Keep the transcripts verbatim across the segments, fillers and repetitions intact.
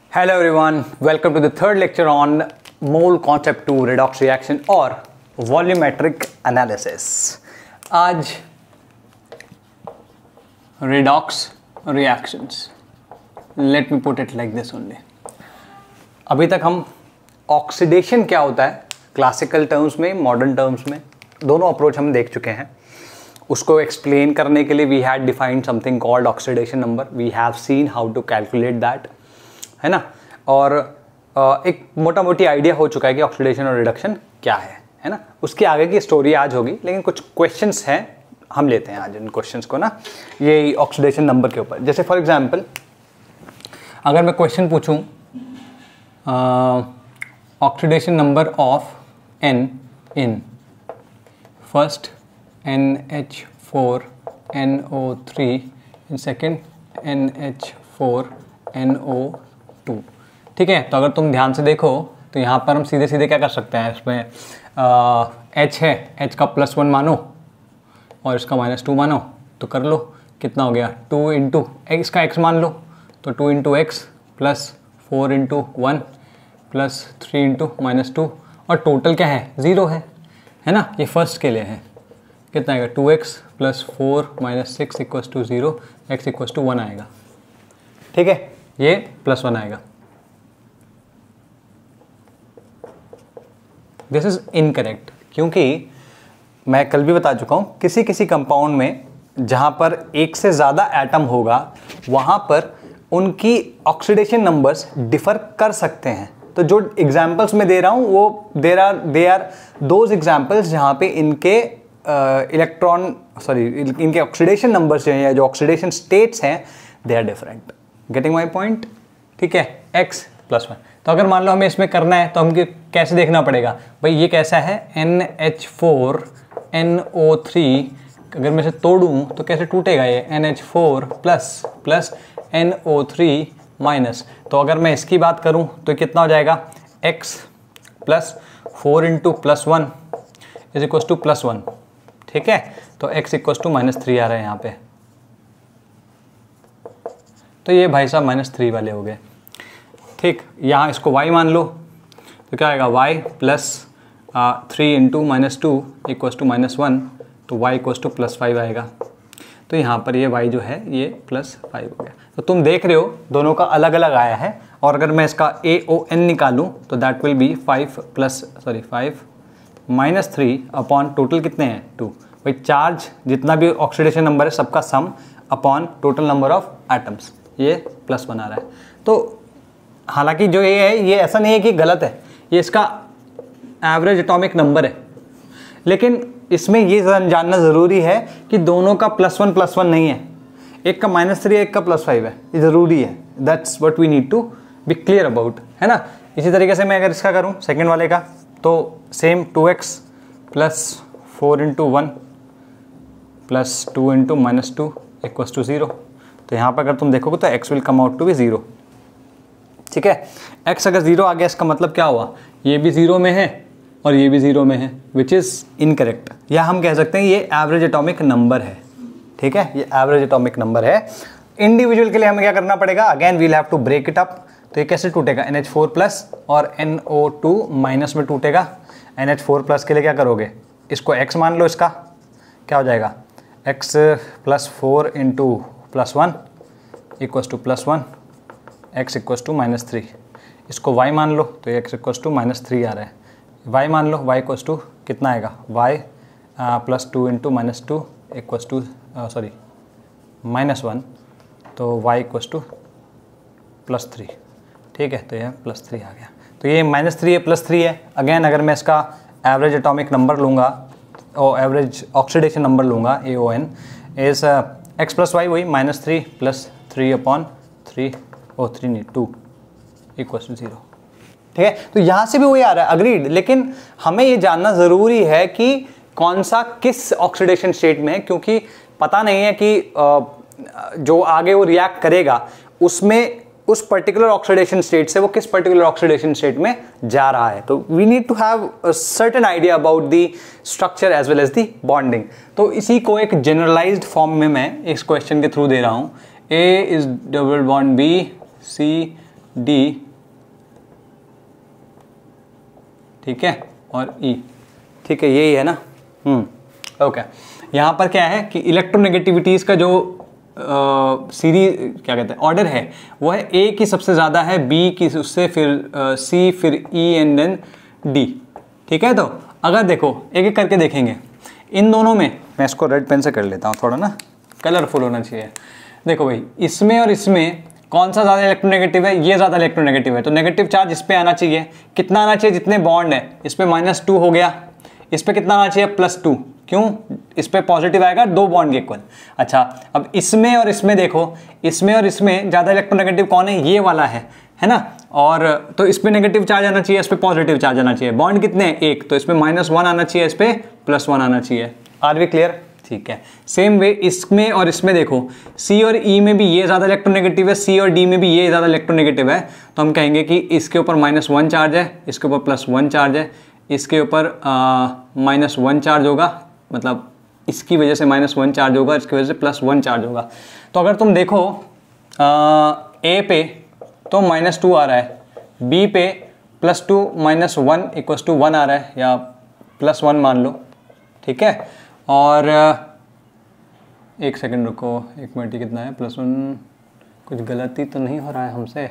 Hello everyone, welcome to the third lecture on mole concept two redox reaction और volumetric analysis. आज redox reactions. Let me put it like this only. अभी तक हम oxidation क्या होता है classical terms में, मॉडर्न टर्म्स में, दोनों अप्रोच हम देख चुके हैं. उसको एक्सप्लेन करने के लिए we had defined something called oxidation number. We have seen how to calculate that, है ना. और एक मोटा मोटी आइडिया हो चुका है कि ऑक्सीडेशन और रिडक्शन क्या है है ना. उसके आगे की स्टोरी आज होगी, लेकिन कुछ क्वेश्चंस हैं, हम लेते हैं आज इन क्वेश्चंस को ना, ये ऑक्सीडेशन नंबर के ऊपर. जैसे फॉर एग्जांपल अगर मैं क्वेश्चन पूछूं oxidation number of N in first N H four N O three in second N H four N O two. ठीक है, तो अगर तुम ध्यान से देखो तो यहाँ पर हम सीधे सीधे क्या कर सकते हैं, इसमें एच है, एच का प्लस वन मानो और इसका माइनस टू मानो, तो कर लो. कितना हो गया, टू इंटू एक्स का एक्स मान लो, तो two into x plus four into one plus three into minus two, और टोटल क्या है, ज़ीरो है है ना. ये फर्स्ट के लिए है. कितना आएगा, two x plus four minus six equals to zero, x equals to one आएगा. ठीक है, ये प्लस वन आएगा. दिस इज इनकरेक्ट, क्योंकि मैं कल भी बता चुका हूँ किसी किसी कंपाउंड में जहाँ पर एक से ज़्यादा एटम होगा वहाँ पर उनकी ऑक्सीडेशन नंबर्स डिफ़र कर सकते हैं. तो जो एग्जाम्पल्स मैं दे रहा हूँ वो there are they are those examples जहाँ पे इनके इलेक्ट्रॉन सॉरी इनके ऑक्सीडेशन नंबर्स जो हैं या जो ऑक्सीडेशन स्टेट्स हैं they are different. Getting my point. ठीक है, एक्स प्लस वन. तो अगर मान लो हमें इसमें करना है तो हम कैसे देखना पड़ेगा, भाई ये कैसा है, N H four N O three. अगर मैं इसे तोड़ूँ तो कैसे टूटेगा ये, N H four plus plus N O three minus. तो अगर मैं इसकी बात करूँ तो कितना हो जाएगा, x plus four into plus one is equal to plus one. ठीक है, तो x equal to minus three आ रहा है यहाँ पे. तो ये भाई साहब माइनस थ्री वाले हो गए. ठीक, यहाँ इसको y मान लो तो क्या आएगा, y plus three into minus two equals to minus one, तो y equals to plus five आएगा. तो यहाँ पर ये y जो है ये प्लस फाइव हो गया. तो तुम देख रहे हो दोनों का अलग अलग आया है. और अगर मैं इसका ए ओ एन निकालूँ तो that will be five plus sorry five minus three upon total कितने हैं, टू. भाई चार्ज जितना भी ऑक्सीडेशन नंबर है सबका sum upon total number of atoms, ये प्लस बना रहा है. तो हालांकि जो ये है ये ऐसा नहीं है कि गलत है, ये इसका एवरेज एटॉमिक नंबर है, लेकिन इसमें ये जानना ज़रूरी है कि दोनों का प्लस वन प्लस वन नहीं है, एक का माइनस थ्री है एक का प्लस फाइव है. ये ज़रूरी है. That's what we need to be clear about, है ना. इसी तरीके से मैं अगर इसका करूँ सेकेंड वाले का, तो same two x plus four into one plus two into minus two equals to zero. तो यहाँ पर अगर तुम देखोगे तो x will come out to be zero. ठीक है, x अगर ज़ीरो आ गया इसका मतलब क्या हुआ, ये भी ज़ीरो में है और ये भी ज़ीरो में है, विच इज़ इनकरेक्ट. या हम कह सकते हैं ये एवरेज एटॉमिक नंबर है. ठीक है, ये एवरेज एटॉमिक नंबर है. इंडिविजुअल के लिए हमें क्या करना पड़ेगा, again we'll have to break it up. तो ये कैसे टूटेगा, एन एच फोर प्लस और एन ओ टू माइनस में टूटेगा. एन एच फोर प्लस के लिए क्या करोगे, इसको x मान लो, इसका क्या हो जाएगा, x plus four into plus one equals to plus one, x equals to minus three. इसको y मान लो तो x equals to minus three आ रहा है. y मान लो, y इक्वस टू कितना आएगा, y plus two into minus two equals to sorry minus one, तो y equals to plus three. ठीक है, तो यह प्लस थ्री आ गया. तो ये माइनस थ्री है प्लस थ्री है. अगेन अगर मैं इसका एवरेज एटॉमिक नंबर लूँगा और एवरेज ऑक्सीडेशन नंबर लूँगा, A O N is x plus y, वही minus three plus three upon three oh three नहीं टू इक्वल टू जीरो. ठीक है, तो यहाँ से भी वही आ रहा है, अग्रीड. लेकिन हमें ये जानना ज़रूरी है कि कौन सा किस ऑक्सीडेशन स्टेट में है, क्योंकि पता नहीं है कि जो आगे वो रिएक्ट करेगा उसमें उस पर्टिकुलर ऑक्सीडेशन स्टेट से वो किस पर्टिकुलर ऑक्सीडेशन स्टेट में जा रहा है. तो we need to have a certain idea about the structure as well as the bonding. तो इसी को एक जनरलाइज्ड फॉर्म में मैं इस क्वेश्चन के थ्रू दे रहा हूँ. A is double bond B, C D, ठीक है, और ई, ठीक है, यही है ना। हम्म ओके, यहाँ पर क्या है कि इलेक्ट्रोनेगेटिविटीज़ का जो सीरीज क्या कहते हैं ऑर्डर है वो है ए की सबसे ज़्यादा है, बी की उससे, फिर सी, फिर ई एंड देन डी, ठीक है। तो अगर देखो एक एक करके देखेंगे इन दोनों में, मैं इसको रेड पेन से कर लेता हूँ, थोड़ा ना कलरफुल होना चाहिए। देखो भाई, इसमें और इसमें कौन सा ज़्यादा इलेक्ट्रोनेगेटिव है? ये ज़्यादा इलेक्ट्रोनेगेटिव है, तो नेगेटिव चार्ज इस पर आना चाहिए। कितना आना चाहिए? जितने बॉन्ड है, इस पर माइनस टू हो गया, इस पर कितना आना चाहिए? Plus two. क्यों? इस पे पॉजिटिव आएगा, दो बॉन्ड के इक्वल। अच्छा, अब इसमें और इसमें देखो, इसमें और इसमें ज़्यादा इलेक्ट्रोनेगेटिव कौन है? ये वाला है, है ना। और तो इस पे नेगेटिव चार्ज आना चाहिए, इस पे पॉजिटिव चार्ज आना चाहिए। बॉन्ड कितने हैं? एक, तो इसमें माइनस वन आना चाहिए, इस पे प्लस वन आना चाहिए। Are we clear? ठीक है। सेम वे इसमें और इसमें देखो, सी और ई में भी ये ज़्यादा इलेक्ट्रोनेगेटिव है, सी और डी में भी ये ज़्यादा इलेक्ट्रोनेगेटिव है, तो हम कहेंगे कि इसके ऊपर माइनस वन चार्ज है, इसके ऊपर प्लस वन चार्ज है, इसके ऊपर माइनस वन चार्ज होगा, मतलब इसकी वजह से माइनस वन चार्ज होगा, इसकी वजह से प्लस वन चार्ज होगा। तो अगर तुम देखो ए पे तो माइनस टू आ रहा है, बी पे plus two minus one equals to one आ रहा है, या प्लस वन मान लो, ठीक है। और एक सेकंड रुको, एक मिनट, कितना है? प्लस वन, कुछ गलती तो नहीं हो रहा है हमसे?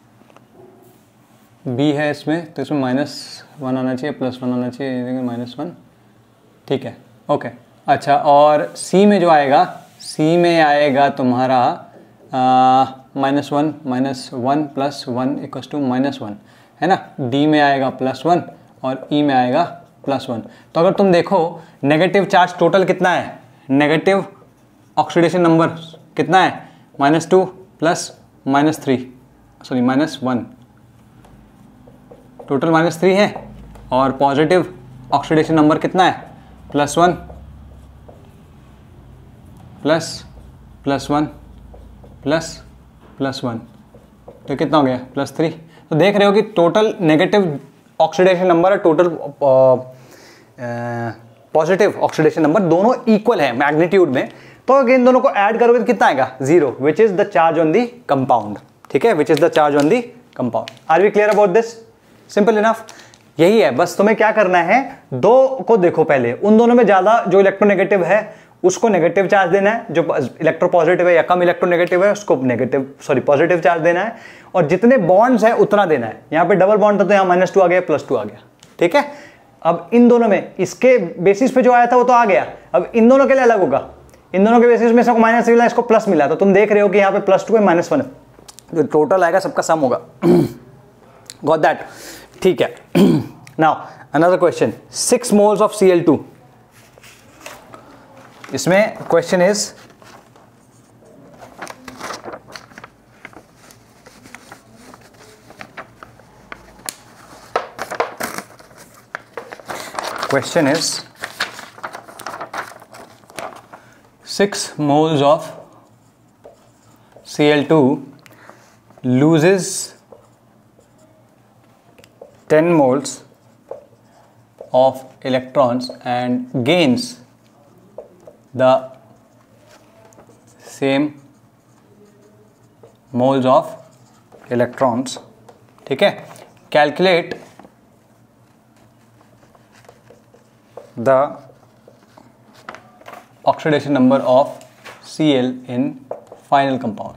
बी है इसमें, तो इसमें माइनस वन आना चाहिए, प्लस वन आना चाहिए, माइनस वन, ठीक है, ओके। अच्छा, और सी में जो आएगा, सी में आएगा तुम्हारा minus one minus one plus one equals to minus one, है ना। डी में आएगा प्लस वन और ई में आएगा प्लस वन। तो अगर तुम देखो नेगेटिव चार्ज टोटल कितना है, नेगेटिव ऑक्सीडेशन नंबर कितना है? Minus two plus minus three, sorry minus one, total minus three है। और पॉजिटिव ऑक्सीडेशन नंबर कितना है? Plus one plus plus one plus plus one, तो कितना हो गया? Plus three. तो देख रहे हो कि टोटल नेगेटिव ऑक्सीडेशन नंबर और टोटल पॉजिटिव ऑक्सीडेशन नंबर दोनों इक्वल है मैग्नीट्यूड में। तो अगर इन दोनों को ऐड करोगे तो कितना आएगा? Zero, which is the charge on the compound, ठीक है, which is the charge on the compound. Are we clear about this? Simple enough, यही है। बस तुम्हें क्या करना है, दो को देखो पहले, उन दोनों में ज्यादा जो इलेक्ट्रोनेगेटिव है उसको नेगेटिव चार्ज देना है, जो इलेक्ट्रोपॉजिटिव है या कम इलेक्ट्रोनेगेटिव है उसको नेगेटिव सॉरी पॉजिटिव चार्ज देना है, और जितने बॉन्ड्स है उतना देना है। यहाँ पे डबल बॉन्ड था तो यहाँ माइनस टू आ गया, प्लस टू आ गया, ठीक है। अब इन दोनों में इसके बेसिस पे जो आया था वो तो आ गया, अब इन दोनों के लिए अलग होगा। इन दोनों के बेसिस में इसको माइनस मिला, इसको प्लस मिला, तो तुम देख रहे हो कि यहाँ पे प्लस टू है, माइनस वन है, जो टोटल आएगा सबका सम होगा। Got that? ठीक है। Now another question, six moles of C L two. इसमें question is question is six moles of C L two loses ten moles of electrons and gains the same moles of electrons, ठीक है। Calculate the oxidation number of Cl in final compound,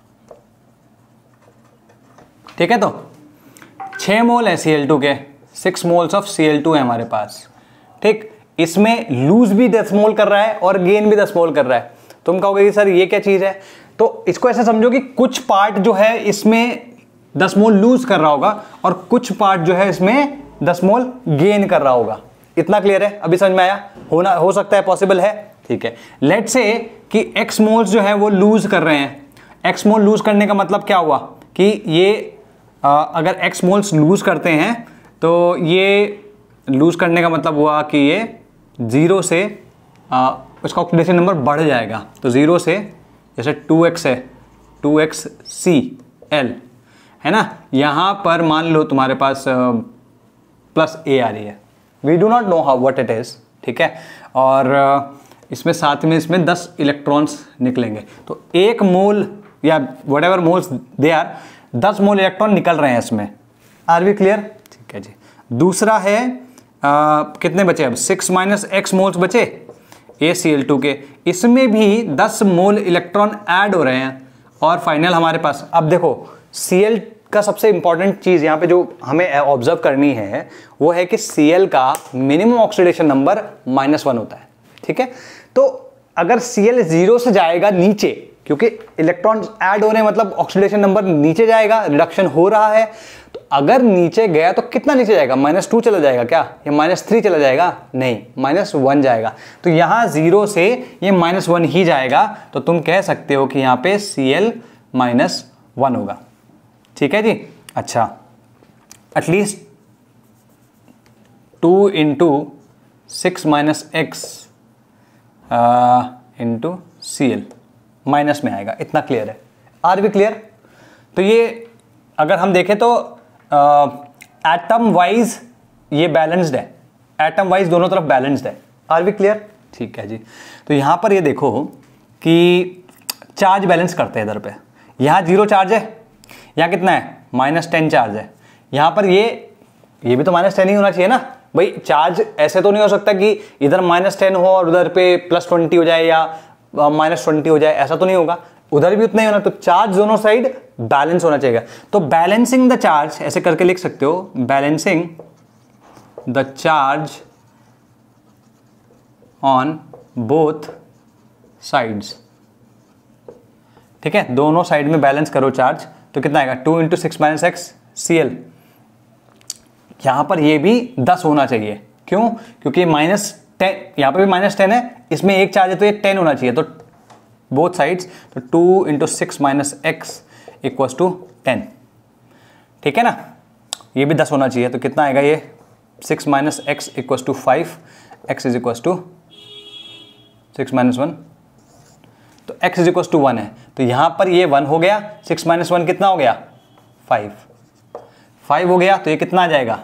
ठीक है। तो छः mole है C L two के, six moles of C L two है हमारे पास, ठीक। इसमें लूज भी दस मोल कर रहा है और गेन भी दस मोल कर रहा है। तुम कहोगे कि सर ये क्या चीज़ है, तो इसको ऐसे समझो कि कुछ पार्ट जो है इसमें दस मोल लूज कर रहा होगा और कुछ पार्ट जो है इसमें दस मोल गेन कर रहा होगा। इतना क्लियर है? अभी समझ में आया? होना हो सकता है, पॉसिबल है, ठीक है। लेट से कि एक्स मोल्स जो है वो लूज कर रहे हैं। एक्स मोल लूज करने का मतलब क्या हुआ कि ये आ, अगर एक्स मोल्स लूज करते हैं तो ये लूज करने का मतलब हुआ कि ये जीरो से आ, उसका ऑक्सीडेशन नंबर बढ़ जाएगा। तो जीरो से जैसे टू एक्स है, टू एक्स सी एल है ना, यहाँ पर मान लो तुम्हारे पास प्लस ए आ रही है, we do not know how what it is, ठीक है। और इसमें साथ में इसमें दस इलेक्ट्रॉन्स निकलेंगे, तो एक मोल या whatever moles they are, दस मोल इलेक्ट्रॉन निकल रहे हैं इसमें। Are we clear? ठीक है जी। दूसरा है आ, कितने बचे अब, सिक्स माइनस एक्स मोल्स बचे ए सी एल टू के, इसमें भी दस मोल इलेक्ट्रॉन ऐड हो रहे हैं। और फाइनल हमारे पास, अब देखो Cl का सबसे इंपॉर्टेंट चीज यहाँ पे जो हमें ऑब्जर्व करनी है वो है कि Cl का minimum oxidation number minus one होता है। ठीक है, तो अगर Cl जीरो से जाएगा नीचे, क्योंकि इलेक्ट्रॉन ऐड हो रहे हैं मतलब ऑक्सीडेशन नंबर नीचे जाएगा, रिडक्शन हो रहा है, तो अगर नीचे गया तो कितना नीचे जाएगा, माइनस टू चला जाएगा क्या, या माइनस थ्री चला जाएगा, नहीं माइनस वन जाएगा। तो यहां जीरो से ये माइनस वन ही जाएगा, तो तुम कह सकते हो कि यहां पे Cl माइनस वन होगा। ठीक है जी। अच्छा, at least two into six minus x into C L minus में आएगा, इतना क्लियर है। आर भी क्लियर? तो ये अगर हम देखें तो एटम वाइज ये बैलेंस्ड है, एटम वाइज दोनों तरफ बैलेंस्ड है। आर भी क्लियर? ठीक है जी। तो यहां पर ये देखो कि चार्ज बैलेंस करते हैं इधर पे, यहां जीरो चार्ज है, यहाँ कितना है, माइनस टेन चार्ज है। यहाँ पर ये ये भी तो माइनस टेन ही होना चाहिए ना भाई, चार्ज ऐसे तो नहीं हो सकता कि इधर माइनस टेन हो और उधर पे प्लस ट्वेंटी हो जाए या माइनस ट्वेंटी हो जाए, ऐसा तो नहीं होगा, उधर भी उतना ही होना। तो चार्ज दोनों साइड बैलेंस होना चाहिए। तो बैलेंसिंग द चार्ज ऐसे करके लिख सकते हो, balancing the charge on both sides. ठीक है, दोनों साइड में बैलेंस करो चार्ज, तो कितना आएगा, two into six minus x C L. यहां पर ये भी दस होना चाहिए, क्यों, क्योंकि माइनस टेन, यहां पर भी माइनस टेन है, इसमें एक चार्ज है तो ये टेन होना चाहिए, तो बोथ साइड्स, तो two into six minus x equals to ten. ठीक है ना, ये भी दस होना चाहिए, तो कितना आएगा ये, six minus x equals to five, x is equals to six minus one, तो x is equal to one है, तो यहां पर ये वन हो गया, सिक्स माइनस वन कितना हो गया, फाइव, फाइव हो गया, तो ये कितना आ जाएगा,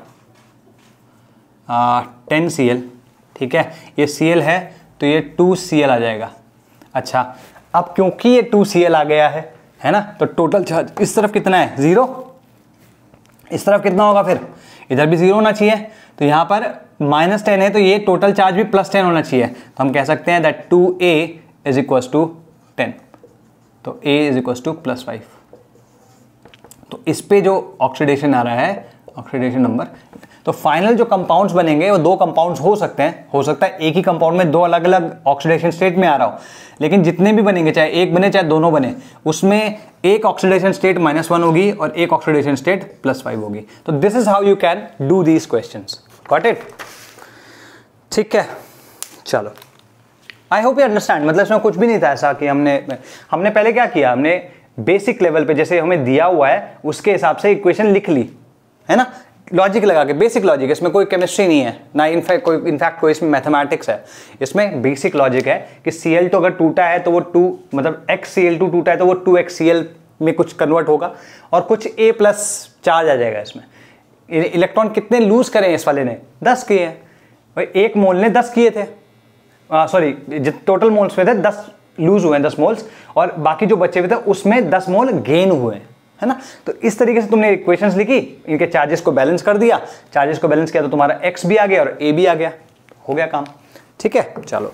टेन सी एल। ठीक है, ये Cl है तो ये टू सी एल आ जाएगा। अच्छा, अब क्योंकि ये टू सी एल आ गया है है ना, तो टोटल चार्ज इस तरफ कितना है, जीरो, इस तरफ कितना होगा, फिर इधर भी जीरो होना चाहिए, तो यहां पर माइनस टेन है तो ये टोटल चार्ज भी प्लस टेन होना चाहिए। तो हम कह सकते हैं that two a is equal to ten, तो a is equal to plus five. तो इस पे जो ऑक्सीडेशन आ रहा है, ऑक्सीडेशन नंबर, तो फाइनल जो कंपाउंड्स बनेंगे वो दो कंपाउंड्स हो सकते हैं, हो सकता है एक ही कंपाउंड में दो अलग अलग ऑक्सीडेशन स्टेट में आ रहा हो, लेकिन जितने भी बनेंगे, चाहे एक बने चाहे दोनों बने, उसमें एक ऑक्सीडेशन स्टेट माइनस वन होगी और एक ऑक्सीडेशन स्टेट प्लस फाइव होगी। तो this is how you can do these questions. Got it? ठीक है, चलो, आई होप यू अंडरस्टैंड। मतलब इसमें कुछ भी नहीं था ऐसा कि हमने हमने पहले क्या किया, हमने बेसिक लेवल पे जैसे हमें दिया हुआ है उसके हिसाब से इक्वेशन लिख ली, है ना, लॉजिक लगा के, बेसिक लॉजिक। इसमें कोई केमिस्ट्री नहीं है ना, इनफैक्ट कोई इनफैक्ट कोई इसमें मैथमेटिक्स है, इसमें बेसिक लॉजिक है कि सी एल टू अगर टूटा है तो वो टू मतलब एक्स सी एल टू टूटा है तो वो टू एक्स सी एल में कुछ कन्वर्ट होगा और कुछ ए प्लस चार्ज आ जाएगा इसमें। इलेक्ट्रॉन कितने लूज करें इस वाले ने, दस किए हैं भाई, एक मोल ने दस किए थे, सॉरी टोटल मोल्स में थे दस लूज हुए हैं, दस मोल्स, और बाकी जो बचे हुए थे उसमें दस मोल गेन हुए हैं, है ना। तो इस तरीके से तुमने इक्वेशंस लिखी, इनके चार्जेस को बैलेंस कर दिया, चार्जेस को बैलेंस किया तो तुम्हारा x भी आ गया और a भी आ गया, हो गया काम। ठीक है, चलो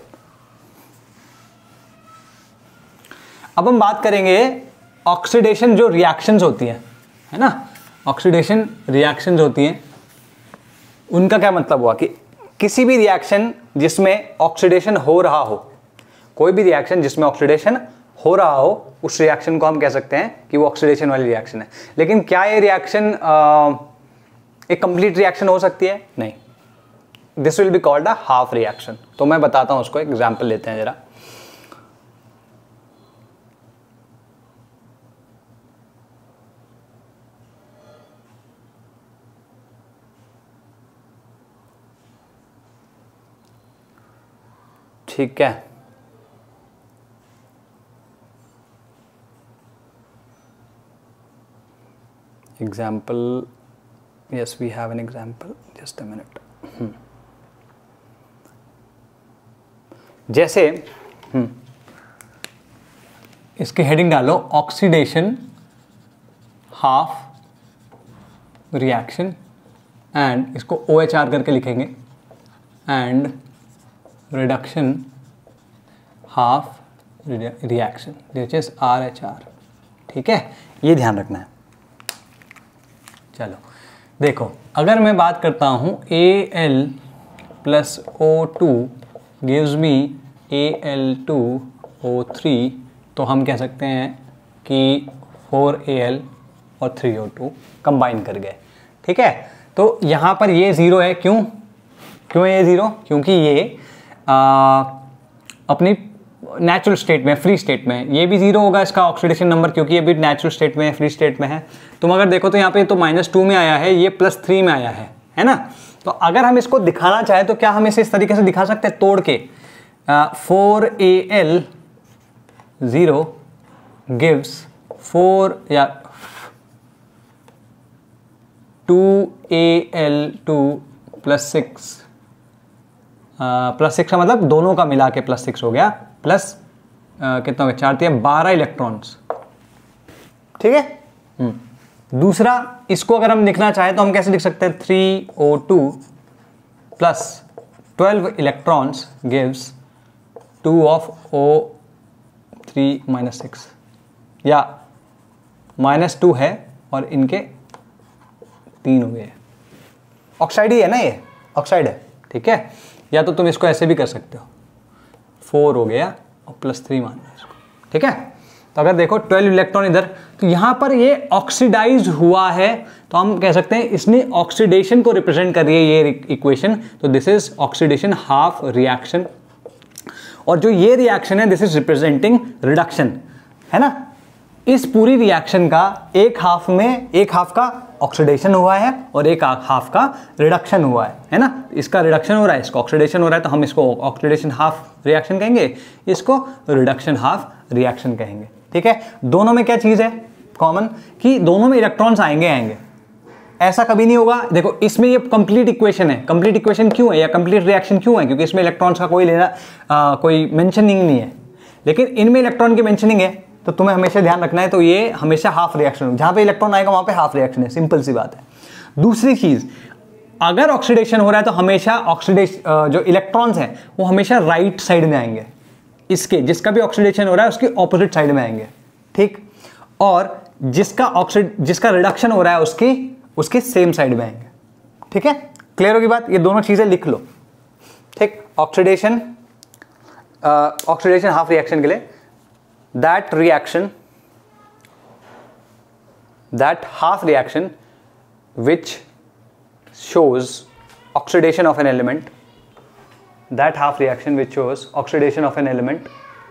अब हम बात करेंगे ऑक्सीडेशन जो रिएक्शंस होती हैं, है ना, ऑक्सीडेशन रिएक्शंस होती हैं, उनका क्या मतलब हुआ कि किसी भी रिएक्शन जिसमें ऑक्सीडेशन हो रहा हो, कोई भी रिएक्शन जिसमें ऑक्सीडेशन हो रहा हो, उस रिएक्शन को हम कह सकते हैं कि वो ऑक्सीडेशन वाली रिएक्शन है। लेकिन क्या ये रिएक्शन एक कंप्लीट रिएक्शन हो सकती है? नहीं, this will be called a half reaction. तो मैं बताता हूं उसको, एग्जांपल लेते हैं जरा। ठीक है, example, yes we have an example, just a minute. जैसे हम्म इसके हेडिंग डालो ऑक्सीडेशन हाफ रिएक्शन एंड इसको ओ एच आर करके लिखेंगे and reduction half reaction which is R H R. ठीक है, ये ध्यान रखना है। चलो देखो, अगर मैं बात करता हूँ A L plus O two gives me A L two O three, तो हम कह सकते हैं कि फोर ए एल और थ्री ओ टू कंबाइन कर गए। ठीक है, तो यहाँ पर ये ज़ीरो है। क्यों क्यों है ये ज़ीरो? क्योंकि ये आ, अपनी नेचुरल स्टेट में, फ्री स्टेट में, ये भी ज़ीरो होगा इसका ऑक्सीडेशन नंबर, क्योंकि ये भी नेचुरल स्टेट में है, फ्री स्टेट में है। तुम अगर देखो तो यहाँ पे तो माइनस टू में आया है, ये प्लस थ्री में आया है, है ना। तो अगर हम इसको दिखाना चाहें तो क्या हम इसे इस तरीके से दिखा सकते हैं, तोड़ के four A L zero gives four या two A L two plus six, plus six का मतलब दोनों का मिला के प्लस सिक्स हो गया, प्लस कितना हो गया, चार तीन बारह इलेक्ट्रॉन्स। ठीक है। हम्म दूसरा, इसको अगर हम लिखना चाहें तो हम कैसे लिख सकते हैं, three O two plus twelve electrons gives two of O three minus six, या माइनस टू है और इनके तीन हो गए, ऑक्साइड ही है ना, ये ऑक्साइड है। ठीक है, या तो तुम इसको ऐसे भी कर सकते हो, फोर हो गया और प्लस थ्री मान लो इसको। ठीक है, तो अगर देखो ट्वेल्व इलेक्ट्रॉन इधर, तो यहां पर ये ऑक्सीडाइज हुआ है, तो हम कह सकते हैं इसने ऑक्सीडेशन को रिप्रेजेंट कर रही है ये इक्वेशन। तो this is oxidation half reaction, और जो ये रिएक्शन है दिस इज रिप्रेजेंटिंग रिडक्शन, है ना। इस पूरी रिएक्शन का एक हाफ में, एक हाफ का ऑक्सीडेशन हुआ है और एक हाफ का रिडक्शन हुआ है, है ना। इसका रिडक्शन हो रहा है, इसका ऑक्सीडेशन हो रहा है, तो हम इसको ऑक्सीडेशन हाफ रिएक्शन कहेंगे, इसको रिडक्शन हाफ रिएक्शन कहेंगे। ठीक है, दोनों में क्या चीज है कॉमन, कि दोनों में इलेक्ट्रॉन्स आएंगे आएंगे ऐसा कभी नहीं होगा। देखो इसमें ये कंप्लीट इक्वेशन है, कंप्लीट इक्वेशन क्यों है या कंप्लीट रिएक्शन क्यों है, क्योंकि इसमें इलेक्ट्रॉन्स का कोई लेना आ, कोई मेंशनिंग नहीं है, लेकिन इनमें इलेक्ट्रॉन की मेंशनिंग है। तो तुम्हें हमेशा ध्यान रखना है, तो ये हमेशा हाफ रिएक्शन, जहां पे इलेक्ट्रॉन आएगा वहां पे हाफ रिएक्शन है, सिंपल सी बात है। दूसरी चीज, अगर ऑक्सीडेशन हो रहा है तो हमेशा ऑक्सीडेशन जो इलेक्ट्रॉन्स हैं वो हमेशा राइट साइड में आएंगे, इसके जिसका भी ऑक्सीडेशन हो रहा है उसके ऑपोजिट साइड में आएंगे। ठीक, और जिसका ऑक्सीड जिसका रिडक्शन हो रहा है उसकी उसके सेम साइड में आएंगे। ठीक है, क्लियर होगी बात, ये दोनों चीजें लिख लो। ठीक, ऑक्सीडेशन ऑक्सीडेशन हाफ रिएक्शन के लिए, that reaction that half reaction which shows oxidation of an element, that half reaction which shows oxidation of an element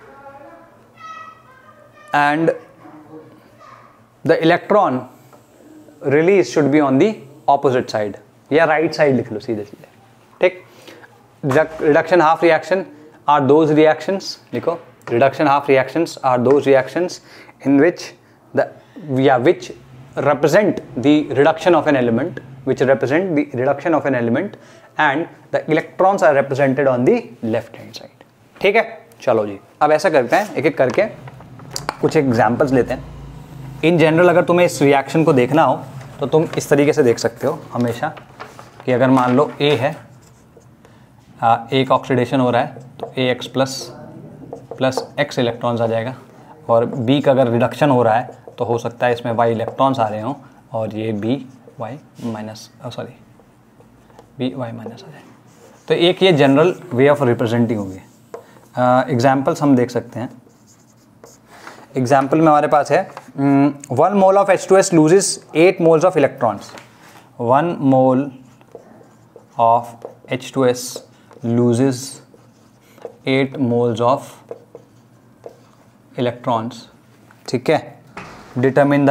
and the electron release should be on the opposite side या right side लिख लो सीधे सीधे। ठीक, reduction half reaction are those reactions, लिखो reduction half reactions are those reactions in which the yeah which represent the reduction of an element which represent the reduction of an element and the electrons are represented on the left hand side। ठीक है, चलो जी अब ऐसा करते हैं, एक एक करके कुछ एग्जांपल्स लेते हैं। इन जनरल अगर तुम्हें इस रिएक्शन को देखना हो तो तुम इस तरीके से देख सकते हो हमेशा, कि अगर मान लो A है, आ, एक ऑक्सीडेशन हो रहा है तो A X plus plus X electrons आ जाएगा, और बी का अगर रिडक्शन हो रहा है तो हो सकता है इसमें वाई इलेक्ट्रॉन्स आ रहे हों और ये B Y minus sorry B Y minus आ जाए। तो एक ये जनरल वे ऑफ रिप्रेजेंटिंग होगी। एग्जाम्पल्स हम देख सकते हैं। एग्जाम्पल में हमारे पास है one mole of H two S loses eight moles of electrons, one mole of H two S loses eight moles of electrons. ठीक है, determine the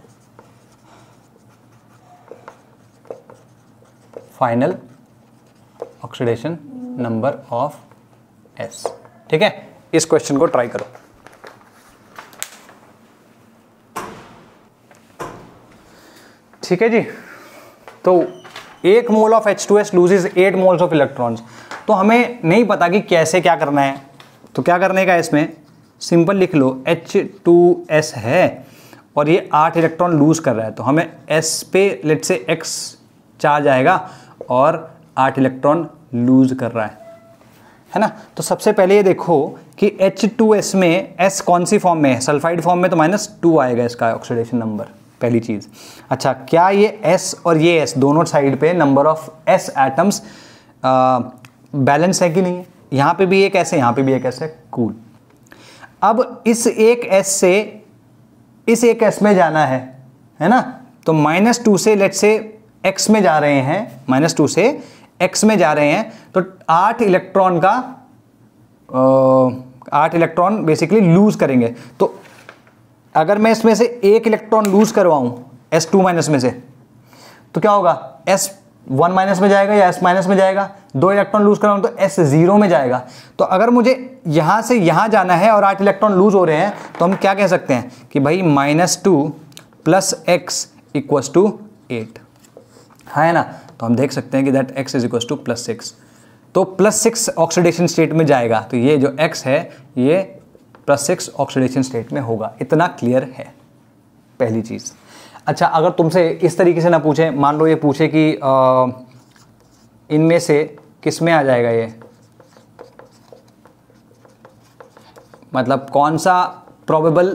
final oxidation number of S. ठीक है, इस क्वेश्चन को ट्राई करो। ठीक है जी, तो एक mole of H two S loses eight moles of electrons. तो हमें नहीं पता कि कैसे क्या करना है, तो क्या करने का इसमें सिंपल लिख लो, एच टू एस है और ये आठ इलेक्ट्रॉन लूज कर रहा है, तो हमें S पे लेट से X चार्ज आएगा और आठ इलेक्ट्रॉन लूज कर रहा है, है ना। तो सबसे पहले ये देखो कि एच टू एस में S कौन सी फॉर्म में है, सल्फाइड फॉर्म में, तो माइनस टू आएगा इसका ऑक्सीडेशन नंबर, पहली चीज़। अच्छा, क्या ये S और ये S दोनों साइड पे number of S atoms balance है कि नहीं है? यहाँ पे भी एक S है, यहाँ पे भी एक S है, कूल। अब इस एक S से इस एक S में जाना है, है ना, तो माइनस टू से लेट से X में जा रहे हैं, माइनस टू से X में जा रहे हैं, तो आठ इलेक्ट्रॉन का आठ इलेक्ट्रॉन बेसिकली लूज करेंगे। तो अगर मैं इसमें से एक इलेक्ट्रॉन लूज करवाऊं एस टू माइनस में से, तो क्या होगा, एस वन माइनस में जाएगा या एस माइनस में जाएगा। दो इलेक्ट्रॉन लूज कराऊं तो एस जीरो में जाएगा। तो अगर मुझे यहां से यहां जाना है और आठ इलेक्ट्रॉन लूज हो रहे हैं, तो हम क्या कह सकते हैं कि भाई minus two plus X equals to eight, है ना। तो हम देख सकते हैं कि that x is equal to plus six, तो प्लस सिक्स ऑक्सीडेशन स्टेट में जाएगा, तो ये जो x है ये प्लस सिक्स ऑक्सीडेशन स्टेट में होगा। इतना क्लियर है पहली चीज़। अच्छा, अगर तुमसे इस तरीके से ना पूछे, मान लो ये पूछे कि इनमें से किस में आ जाएगा ये, मतलब कौन सा प्रोबेबल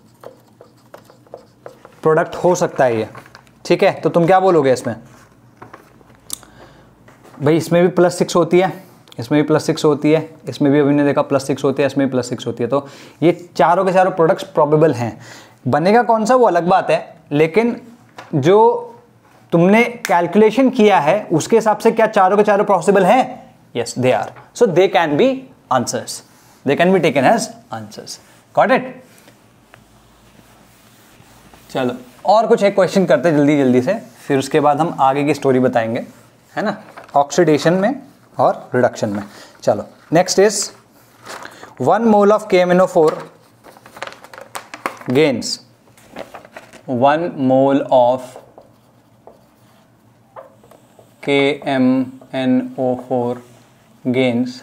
प्रोडक्ट हो सकता है ये, ठीक है, तो तुम क्या बोलोगे इसमें, भाई इसमें भी प्लस सिक्स होती है, इसमें भी प्लस सिक्स होती है, इसमें भी अभी ने देखा प्लस सिक्स होती है, इसमें भी प्लस सिक्स होती है, तो ये चारों के चारों प्रोडक्ट्स प्रोबेबल हैं। बनेगा कौन सा वो अलग बात है, लेकिन जो तुमने कैलकुलेशन किया है उसके हिसाब से क्या चारों के चारों पॉसिबल हैं? Yes they are, so they can be answers, they can be taken as answers. Got it? चलो और कुछ एक क्वेश्चन करते जल्दी जल्दी से, फिर उसके बाद हम आगे की स्टोरी बताएंगे, है ना, ऑक्सीडेशन में और रिडक्शन में। चलो next is one mole of K M N O four gains one mole of K M N O four gains,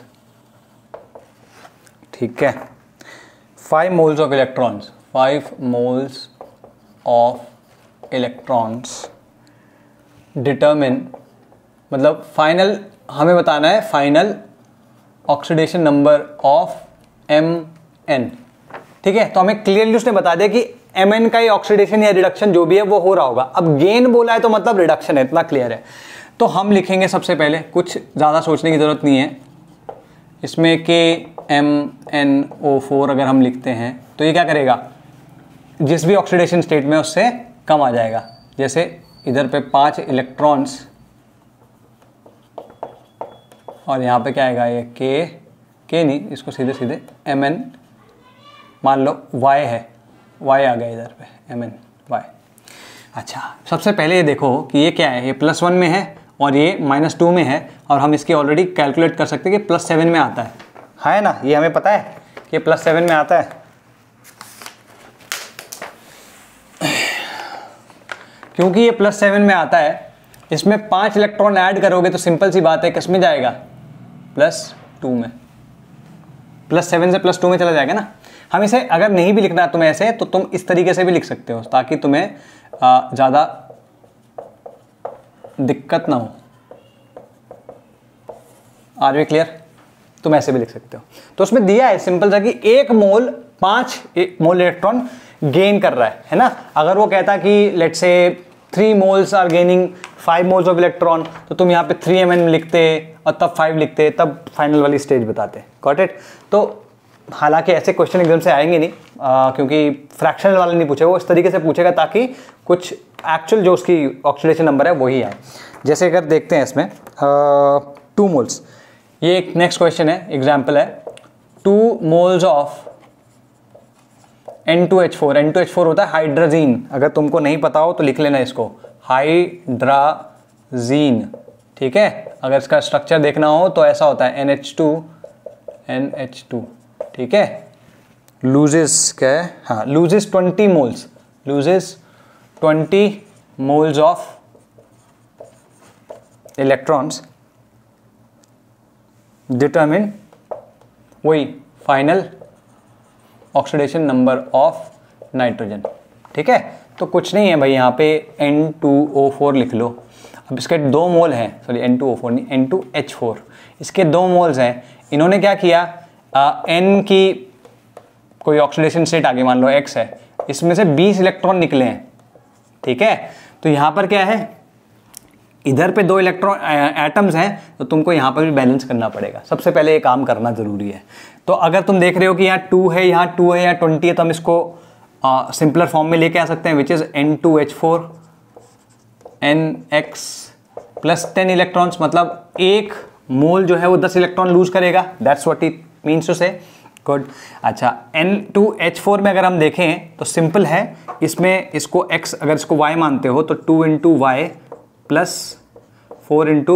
ठीक है, five moles of electrons, five moles of electrons determine, मतलब final हमें बताना है final oxidation number of M N, ठीक है। तो हमें क्लियरली उसने बता दिया कि एम एन का ही ऑक्सीडेशन या रिडक्शन जो भी है वो हो रहा होगा। अब गेन बोला है तो मतलब रिडक्शन है, इतना क्लियर है। तो हम लिखेंगे सबसे पहले, कुछ ज़्यादा सोचने की ज़रूरत नहीं है इसमें, के एम एन ओ फोर अगर हम लिखते हैं तो ये क्या करेगा, जिस भी ऑक्सीडेशन स्टेट में उससे कम आ जाएगा। जैसे इधर पे पाँच इलेक्ट्रॉन्स और यहाँ पे क्या आएगा, ये के के नहीं, इसको सीधे सीधे एम एन मान लो, वाई है, वाई आ गया इधर पे, एम एन वाई। अच्छा, सबसे पहले ये देखो कि ये क्या है, ये प्लस वन में है और ये माइनस टू में है, और हम इसकी ऑलरेडी कैलकुलेट कर सकते हैं कि प्लस सेवन में आता है, है ना, ये हमें पता है कि प्लस सेवन में आता है। क्योंकि ये प्लस सेवन में आता है, इसमें पांच इलेक्ट्रॉन ऐड करोगे तो सिंपल सी बात है किस में जाएगा, प्लस टू में, प्लस सेवन से प्लस टू में चला जाएगा ना। हम इसे अगर नहीं भी लिखना तुम्हें ऐसे, तो तुम इस तरीके से भी लिख सकते हो ताकि तुम्हें ज़्यादा दिक्कत ना हो। Are we clear? तुम ऐसे भी लिख सकते हो। तो उसमें दिया है सिंपल सा कि एक मोल पांच मोल इलेक्ट्रॉन गेन कर रहा है, है ना। अगर वो कहता कि let's say three moles are gaining five moles of electron, तो तुम यहाँ पे थ्री एम एन लिखते और तब फाइव लिखते, तब फाइनल वाली स्टेज बताते। Got it? तो हालांकि ऐसे क्वेश्चन एकदम से आएंगे नहीं, आ, क्योंकि फ्रैक्शनल वाला नहीं पूछेगा, वो इस तरीके से पूछेगा ताकि कुछ एक्चुअल जो उसकी ऑक्सीडेशन नंबर है वही आए। जैसे अगर देखते हैं इसमें टू मोल्स, ये एक नेक्स्ट क्वेश्चन है, एग्जाम्पल है, two moles of N two H four, N two H four होता है हाइड्राजीन, अगर तुमको नहीं पता हो तो लिख लेना इसको, हाइड्राजीन, ठीक है। अगर इसका स्ट्रक्चर देखना हो तो ऐसा होता है N H two N H two, ठीक है। लूजेस क्या है, हाँ, loses twenty moles, loses twenty moles of electrons, determine वही final oxidation number of nitrogen. ठीक है, तो कुछ नहीं है भाई, यहाँ पे एन टू ओ फोर लिख लो। अब इसके दो मोल हैं, sorry N two O four नहीं, एन टू एच फोर, इसके दो मोल्स हैं। इन्होंने क्या किया, एन की कोई ऑक्सीडेशन स्टेट आगे मान लो एक्स है, इसमें से बीस इलेक्ट्रॉन निकले हैं, ठीक है। तो यहाँ पर क्या है, इधर पे दो इलेक्ट्रॉन एटम्स हैं, तो तुमको यहाँ पर भी बैलेंस करना पड़ेगा। सबसे पहले ये काम करना जरूरी है। तो अगर तुम देख रहे हो कि यहाँ टू है, यहाँ टू है, यहाँ ट्वेंटी है, तो हम इसको सिंपलर फॉर्म में लेके आ सकते हैं, which is N two H four N X plus ten electrons, मतलब एक मोल जो है वो दस इलेक्ट्रॉन लूज करेगा। That's what it means to say. Good. अच्छा, एन टू एच फोर में अगर हम देखें तो सिंपल है, इसमें इसको x, अगर इसको y मानते हो तो two into Y plus four into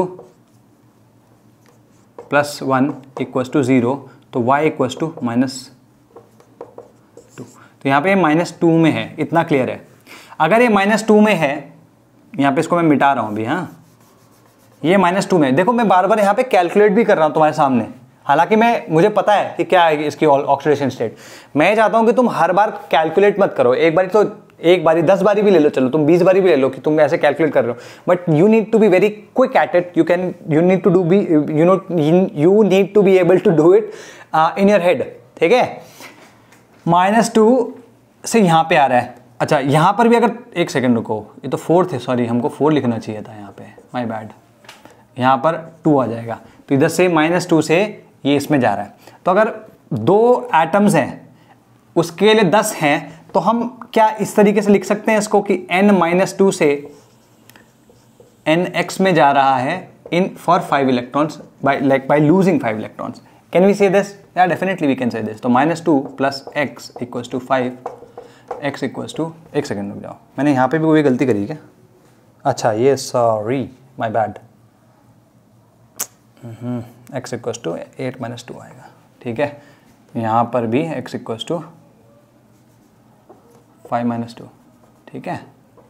plus one equals to zero, तो y equals to minus two. तो यहाँ पे माइनस टू में है, इतना क्लियर है। अगर ये माइनस टू में है, यहाँ पे इसको मैं मिटा रहा हूँ अभी, हाँ, ये माइनस टू में, देखो मैं बार बार यहाँ पे कैलकुलेट भी कर रहा हूँ तुम्हारे सामने, हालांकि मैं मुझे पता है कि क्या है इसकी ऑक्सीडेशन स्टेट। मैं चाहता हूं कि तुम हर बार कैलकुलेट मत करो, एक बारी तो एक बारी दस बारी भी ले लो, चलो तुम बीस बारी भी ले लो कि तुम ऐसे कैलकुलेट कर रहे हो, but you need to be very quick at it. You can you need to do be you know you need to be able to do it in your head, ठीक है। माइनस टू से यहाँ पे आ रहा है। अच्छा, यहाँ पर भी अगर, एक सेकेंड रुको, ये तो फोर्थ है, सॉरी हमको फोर लिखना चाहिए था यहाँ पे, माई बैड। यहाँ पर टू आ जाएगा, तो इधर से माइनस टू से ये इसमें जा रहा है। तो अगर दो एटम्स हैं उसके लिए दस हैं, तो हम क्या इस तरीके से लिख सकते हैं इसको कि n माइनस टू से एन एक्स में जा रहा है in for five electrons by like by losing five electrons. Can we say this? या definitely we can say this. तो minus two plus X equals to five, X equals to, एक second रुक जाओ, मैंने यहाँ पे भी कोई गलती करी क्या? अच्छा ये sorry my bad, X equals to eight minus two आएगा, ठीक है। यहाँ पर भी X equals to five minus two, ठीक है,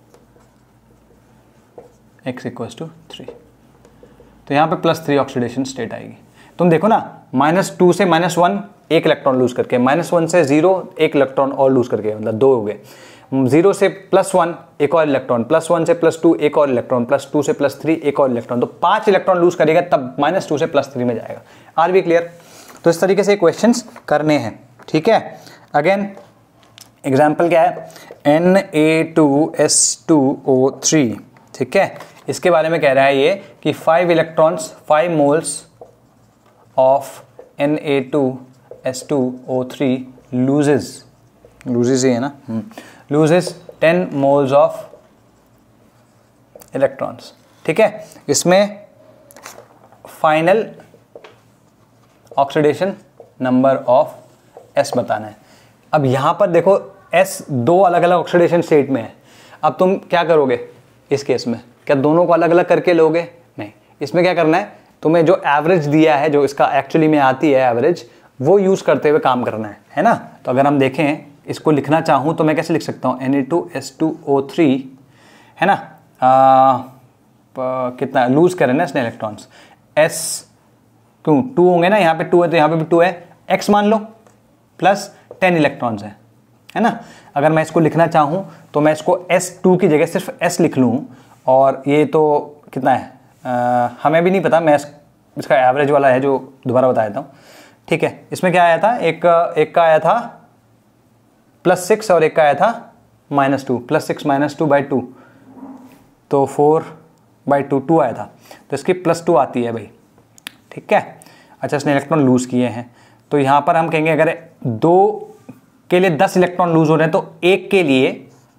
एक्स इक्वल्स टू थ्री। तो यहाँ पे प्लस थ्री ऑक्सीडेशन स्टेट आएगी। तुम देखो ना, माइनस टू से माइनस वन एक इलेक्ट्रॉन लूज करके, माइनस वन से जीरो एक इलेक्ट्रॉन और लूज करके, मतलब दो हो गए। जीरो से प्लस वन एक और इलेक्ट्रॉन, प्लस वन से प्लस टू एक और इलेक्ट्रॉन, प्लस टू से प्लस थ्री एक और इलेक्ट्रॉन, तो पांच इलेक्ट्रॉन लूज करेगा, तब माइनस टू से प्लस थ्री में जाएगा। Are we clear? तो इस तरीके से क्वेश्चंस करने हैं, ठीक है। अगेन एग्जाम्पल क्या है, N A two S two O three, ठीक है। इसके बारे में कह रहा है ये कि five electrons, five moles of N A two S two O three loses, loses ही है ना, loses ten moles of electrons, ठीक है। इसमें final oxidation number of S बताना है। अब यहां पर देखो एस दो अलग अलग ऑक्सीडेशन स्टेट में है। अब तुम क्या करोगे इस केस में? क्या दोनों को अलग अलग करके लोगे? नहीं, इसमें क्या करना है, तुम्हें जो एवरेज दिया है, जो इसका एक्चुअली में आती है एवरेज, वो यूज करते हुए काम करना है, है ना। तो अगर हम देखें, इसको लिखना चाहूं तो मैं कैसे लिख सकता हूं, N A two S two O three, है ना, आ, प, कितना लूज करें ना इसने इलेक्ट्रॉन्स, एस क्यों टू होंगे ना, यहाँ पे टू है तो यहाँ पे भी टू है, एक्स मान लो प्लस टेन इलेक्ट्रॉन्स है, है ना। अगर मैं इसको लिखना चाहूं तो मैं इसको एस टू की जगह सिर्फ एस लिख लूँ, और ये तो कितना है आ, हमें भी नहीं पता, मैं इसका एवरेज वाला है जो दोबारा बता देता हूँ, ठीक है। इसमें क्या आया था, एक एक का आया था प्लस सिक्स और एक का आया था minus two, plus six minus two by two, तो फोर बाई टू, टू आया था, तो इसकी प्लस टू आती है भाई, ठीक है। अच्छा, इसने इलेक्ट्रॉन लूज किए हैं, तो यहाँ पर हम कहेंगे अगर दो के लिए दस इलेक्ट्रॉन लूज हो रहे हैं तो एक के लिए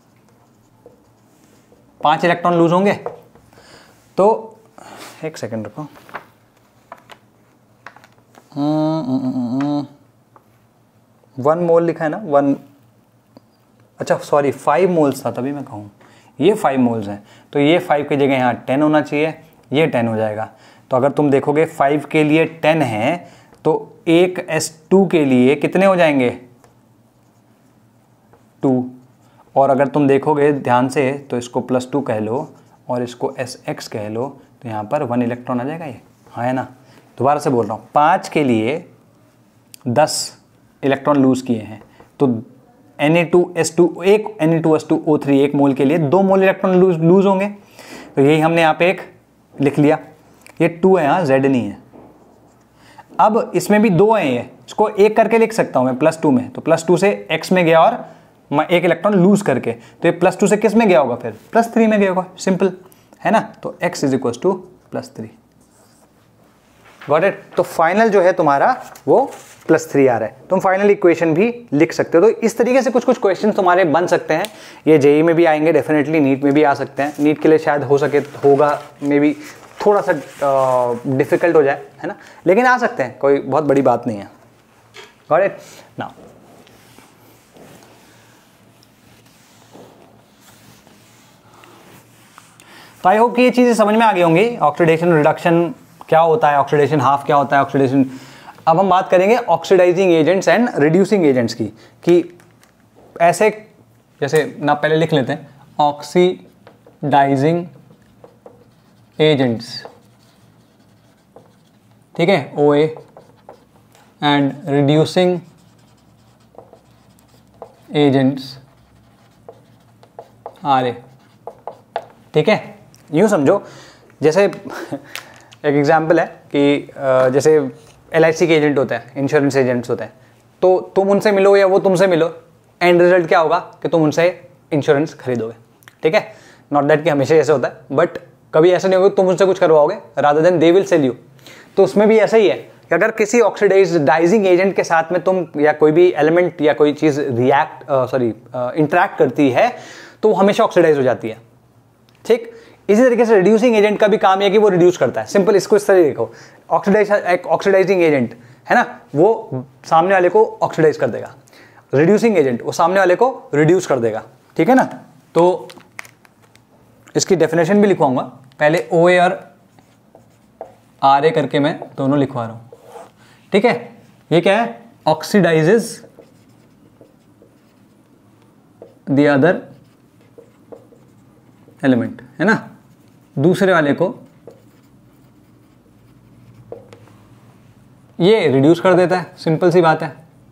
पांच इलेक्ट्रॉन लूज होंगे। तो एक सेकेंड रुको, वन मोल लिखा है ना, वन, अच्छा सॉरी फाइव मोल्स था, तभी मैं कहूँ ये फाइव मोल्स हैं, तो ये फाइव की जगह यहाँ टेन होना चाहिए, ये टेन हो जाएगा। तो अगर तुम देखोगे फाइव के लिए टेन है, तो एक एस टू के लिए कितने हो जाएंगे, टू। और अगर तुम देखोगे ध्यान से तो इसको प्लस टू कह लो और इसको एस एक्स कह लो, तो यहाँ पर वन इलेक्ट्रॉन आ जाएगा ये, हाँ है ना। दोबारा से बोल रहा हूँ, पाँच के लिए दस इलेक्ट्रॉन लूज किए हैं, तो N A two S two, एक N A two S two O three एक मोल के लिए दो मोल इलेक्ट्रॉन लूज लूज होंगे। तो यही हमने यहाँ पे एक लिख लिया, ये टू है यहाँ, जेड नहीं है। अब इसमें भी दो है, ये इसको एक करके लिख सकता हूँ मैं प्लस टू में, तो प्लस टू से एक्स में गया और मैं एक इलेक्ट्रॉन लूज करके, तो ये प्लस टू से किस में गया होगा फिर, प्लस थ्री में गया होगा, सिंपल है ना। तो x is equal to plus three, got it. तो फाइनल जो है तुम्हारा वो प्लस थ्री आ रहा है। तुम फाइनल इक्वेशन भी लिख सकते हो। तो इस तरीके से कुछ कुछ क्वेश्चन तुम्हारे बन सकते हैं। ये जेई में भी आएंगे डेफिनेटली, नीट में भी आ सकते हैं। नीट के लिए शायद हो सके होगा मे बी थोड़ा सा डिफिकल्ट हो जाए, है ना, लेकिन आ सकते हैं, कोई बहुत बड़ी बात नहीं है, गॉट इट। नाउ तो आई होप कि ये चीज़ें समझ में आ गई होंगी। ऑक्सीडेशन रिडक्शन क्या होता है, ऑक्सीडेशन हाफ क्या होता है, ऑक्सीडेशन। अब हम बात करेंगे oxidising agents and reducing agents की, कि ऐसे जैसे ना पहले लिख लेते हैं ऑक्सीडाइजिंग एजेंट्स, ठीक है, O A, and reducing agents R A, ठीक है। यूँ समझो जैसे एक एग्जाम्पल है कि जैसे एल आई सी के एजेंट होते हैं, इंश्योरेंस एजेंट्स होते हैं, तो तुम उनसे मिलो या वो तुमसे मिलो, एंड रिजल्ट क्या होगा कि तुम उनसे इंश्योरेंस खरीदोगे, ठीक है। नॉट दैट कि हमेशा ऐसे होता है, बट कभी ऐसा नहीं होगा तुम उनसे कुछ करवाओगे rather than they will sell you. तो उसमें भी ऐसा ही है कि अगर किसी ऑक्सीडाइजिंग एजेंट के साथ में तुम या कोई भी एलिमेंट या कोई चीज़ रिएक्ट सॉरी इंटरैक्ट करती है तो वो हमेशा ऑक्सीडाइज हो जाती है, ठीक। इसी तरीके से रिड्यूसिंग एजेंट का भी काम है कि वो रिड्यूस करता है। सिंपल इसको इस तरह देखो, ऑक्सीडाइज एक ऑक्सीडाइजिंग एजेंट है ना, वो सामने वाले को ऑक्सीडाइज कर देगा। रिड्यूसिंग एजेंट वो सामने वाले को रिड्यूस कर देगा, ठीक है ना। तो इसकी डेफिनेशन भी लिखवाऊंगा, पहले ओ ए और आर ए करके मैं दोनों लिखवा रहा हूं, ठीक है। ये क्या है, ऑक्सीडाइजेस द अदर एलिमेंट, है ना, दूसरे वाले को ये रिड्यूस कर देता है, सिंपल सी बात है।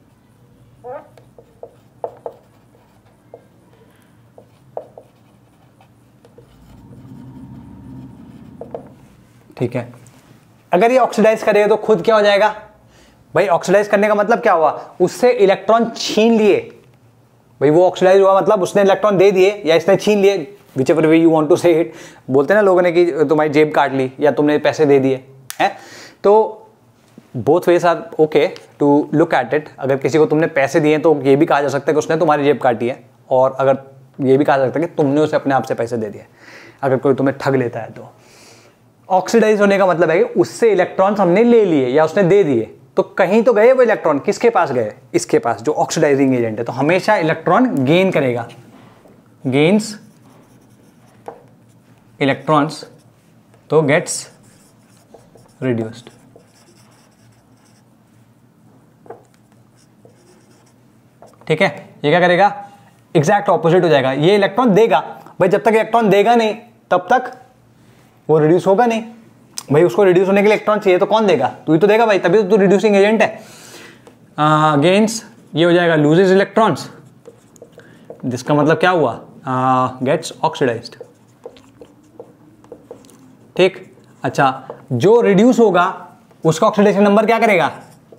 ठीक है, अगर ये ऑक्सीडाइज करेगा तो खुद क्या हो जाएगा भाई, ऑक्सीडाइज करने का मतलब क्या हुआ, उससे इलेक्ट्रॉन छीन लिए भाई, वो ऑक्सीडाइज हुआ मतलब उसने इलेक्ट्रॉन दे दिए या इसने छीन लिए, whichever way you want to say it. बोलते हैं ना लोगों ने कि तुम्हारी जेब काट ली या तुमने पैसे दे दिए हैं, तो both ways are okay to look at it. अगर किसी को तुमने पैसे दिए तो ये भी कहा जा सकता है कि उसने तुम्हारी जेब काटी है, और अगर ये भी कहा जा सकता है कि तुमने उसे अपने आप से पैसे दे दिए, अगर कोई तुम्हें ठग लेता है तो। ऑक्सीडाइज होने का मतलब है कि उससे इलेक्ट्रॉन्स हमने ले लिए या उसने दे दिए, तो कहीं तो गए वो इलेक्ट्रॉन, किसके पास गए, इसके पास, जो ऑक्सीडाइजिंग एजेंट है। तो हमेशा इलेक्ट्रॉन गेन करेगा, गेन्स इलेक्ट्रॉन्स, तो गेट्स रिड्यूस्ड। ठीक है, ये क्या करेगा, एग्जैक्ट ऑपोजिट हो जाएगा। ये इलेक्ट्रॉन देगा भाई, जब तक इलेक्ट्रॉन देगा नहीं तब तक वो रिड्यूस होगा नहीं भाई। उसको रिड्यूस होने के लिए इलेक्ट्रॉन चाहिए तो कौन देगा, तू ही तो देगा भाई, तभी तो तू रिड्यूसिंग एजेंट है। गेन्स ये हो जाएगा लूजेस इलेक्ट्रॉन्स, जिसका मतलब क्या हुआ, गेट्स ऑक्सीडाइज्ड, ठीक। अच्छा, जो रिड्यूस होगा उसका ऑक्सीडेशन नंबर क्या करेगा,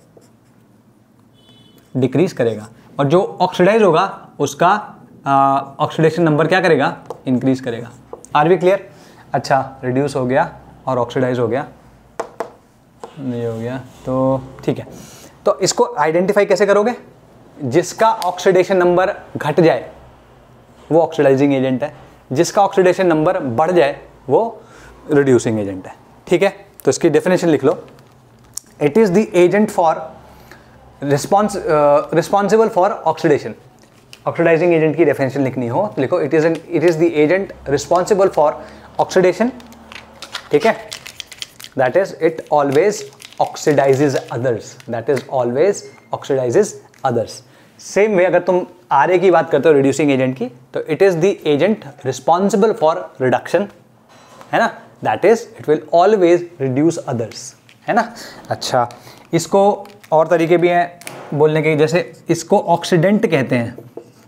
डिक्रीज करेगा, और जो ऑक्सीडाइज होगा उसका ऑक्सीडेशन नंबर क्या करेगा, इंक्रीज करेगा। Are we clear. अच्छा, रिड्यूस हो गया और ऑक्सीडाइज हो गया, ये हो गया, तो ठीक है। तो इसको आइडेंटिफाई कैसे करोगे, जिसका ऑक्सीडेशन नंबर घट जाए वो ऑक्सीडाइजिंग एजेंट है, जिसका ऑक्सीडेशन नंबर बढ़ जाए वो रिड्यूसिंग एजेंट है, ठीक है। तो इसकी डेफिनेशन लिख लो, it is the agent for response responsible for oxidation. Oxidising agent की डेफिनेशन लिखनी हो तो लिखो, it is an it is the agent responsible for oxidation, ठीक है। That is it always oxidises others, that is always oxidises others. Same way अगर तुम R A की बात करते हो रिड्यूसिंग एजेंट की, तो it is the agent responsible for reduction, है ना, that is it will always reduce others, है ना। अच्छा, इसको और तरीके भी हैं बोलने के, जैसे इसको ऑक्सीडेंट कहते हैं,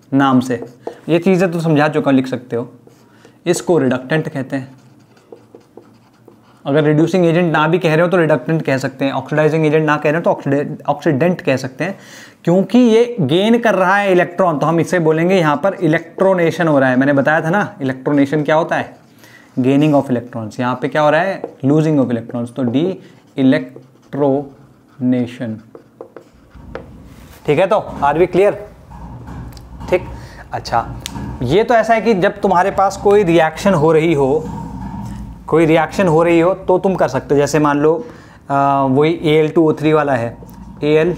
नाम से। ये चीज़ें तो समझा चुका, लिख सकते हो। इसको रिडक्टेंट कहते हैं। अगर रिड्यूसिंग एजेंट ना भी कह रहे हो तो रिडक्टेंट कह सकते हैं, ऑक्सीडाइजिंग एजेंट ना कह रहे हो तो ऑक्सीडेंट कह सकते हैं, क्योंकि ये गेन कर रहा है इलेक्ट्रॉन, तो हम इसे बोलेंगे यहाँ पर इलेक्ट्रोनेशन हो रहा है। मैंने बताया था ना इलेक्ट्रोनेशन क्या होता है, गेनिंग ऑफ इलेक्ट्रॉन्स। यहाँ पे क्या हो रहा है, लूजिंग ऑफ इलेक्ट्रॉन्स, तो डी इलेक्ट्रोनेशन। ठीक है, तो आर वी क्लियर? ठीक, अच्छा ये तो ऐसा है कि जब तुम्हारे पास कोई रिएक्शन हो रही हो, कोई रिएक्शन हो रही हो तो तुम कर सकते हो। जैसे मान लो आ, वही A L two O three वाला है, A L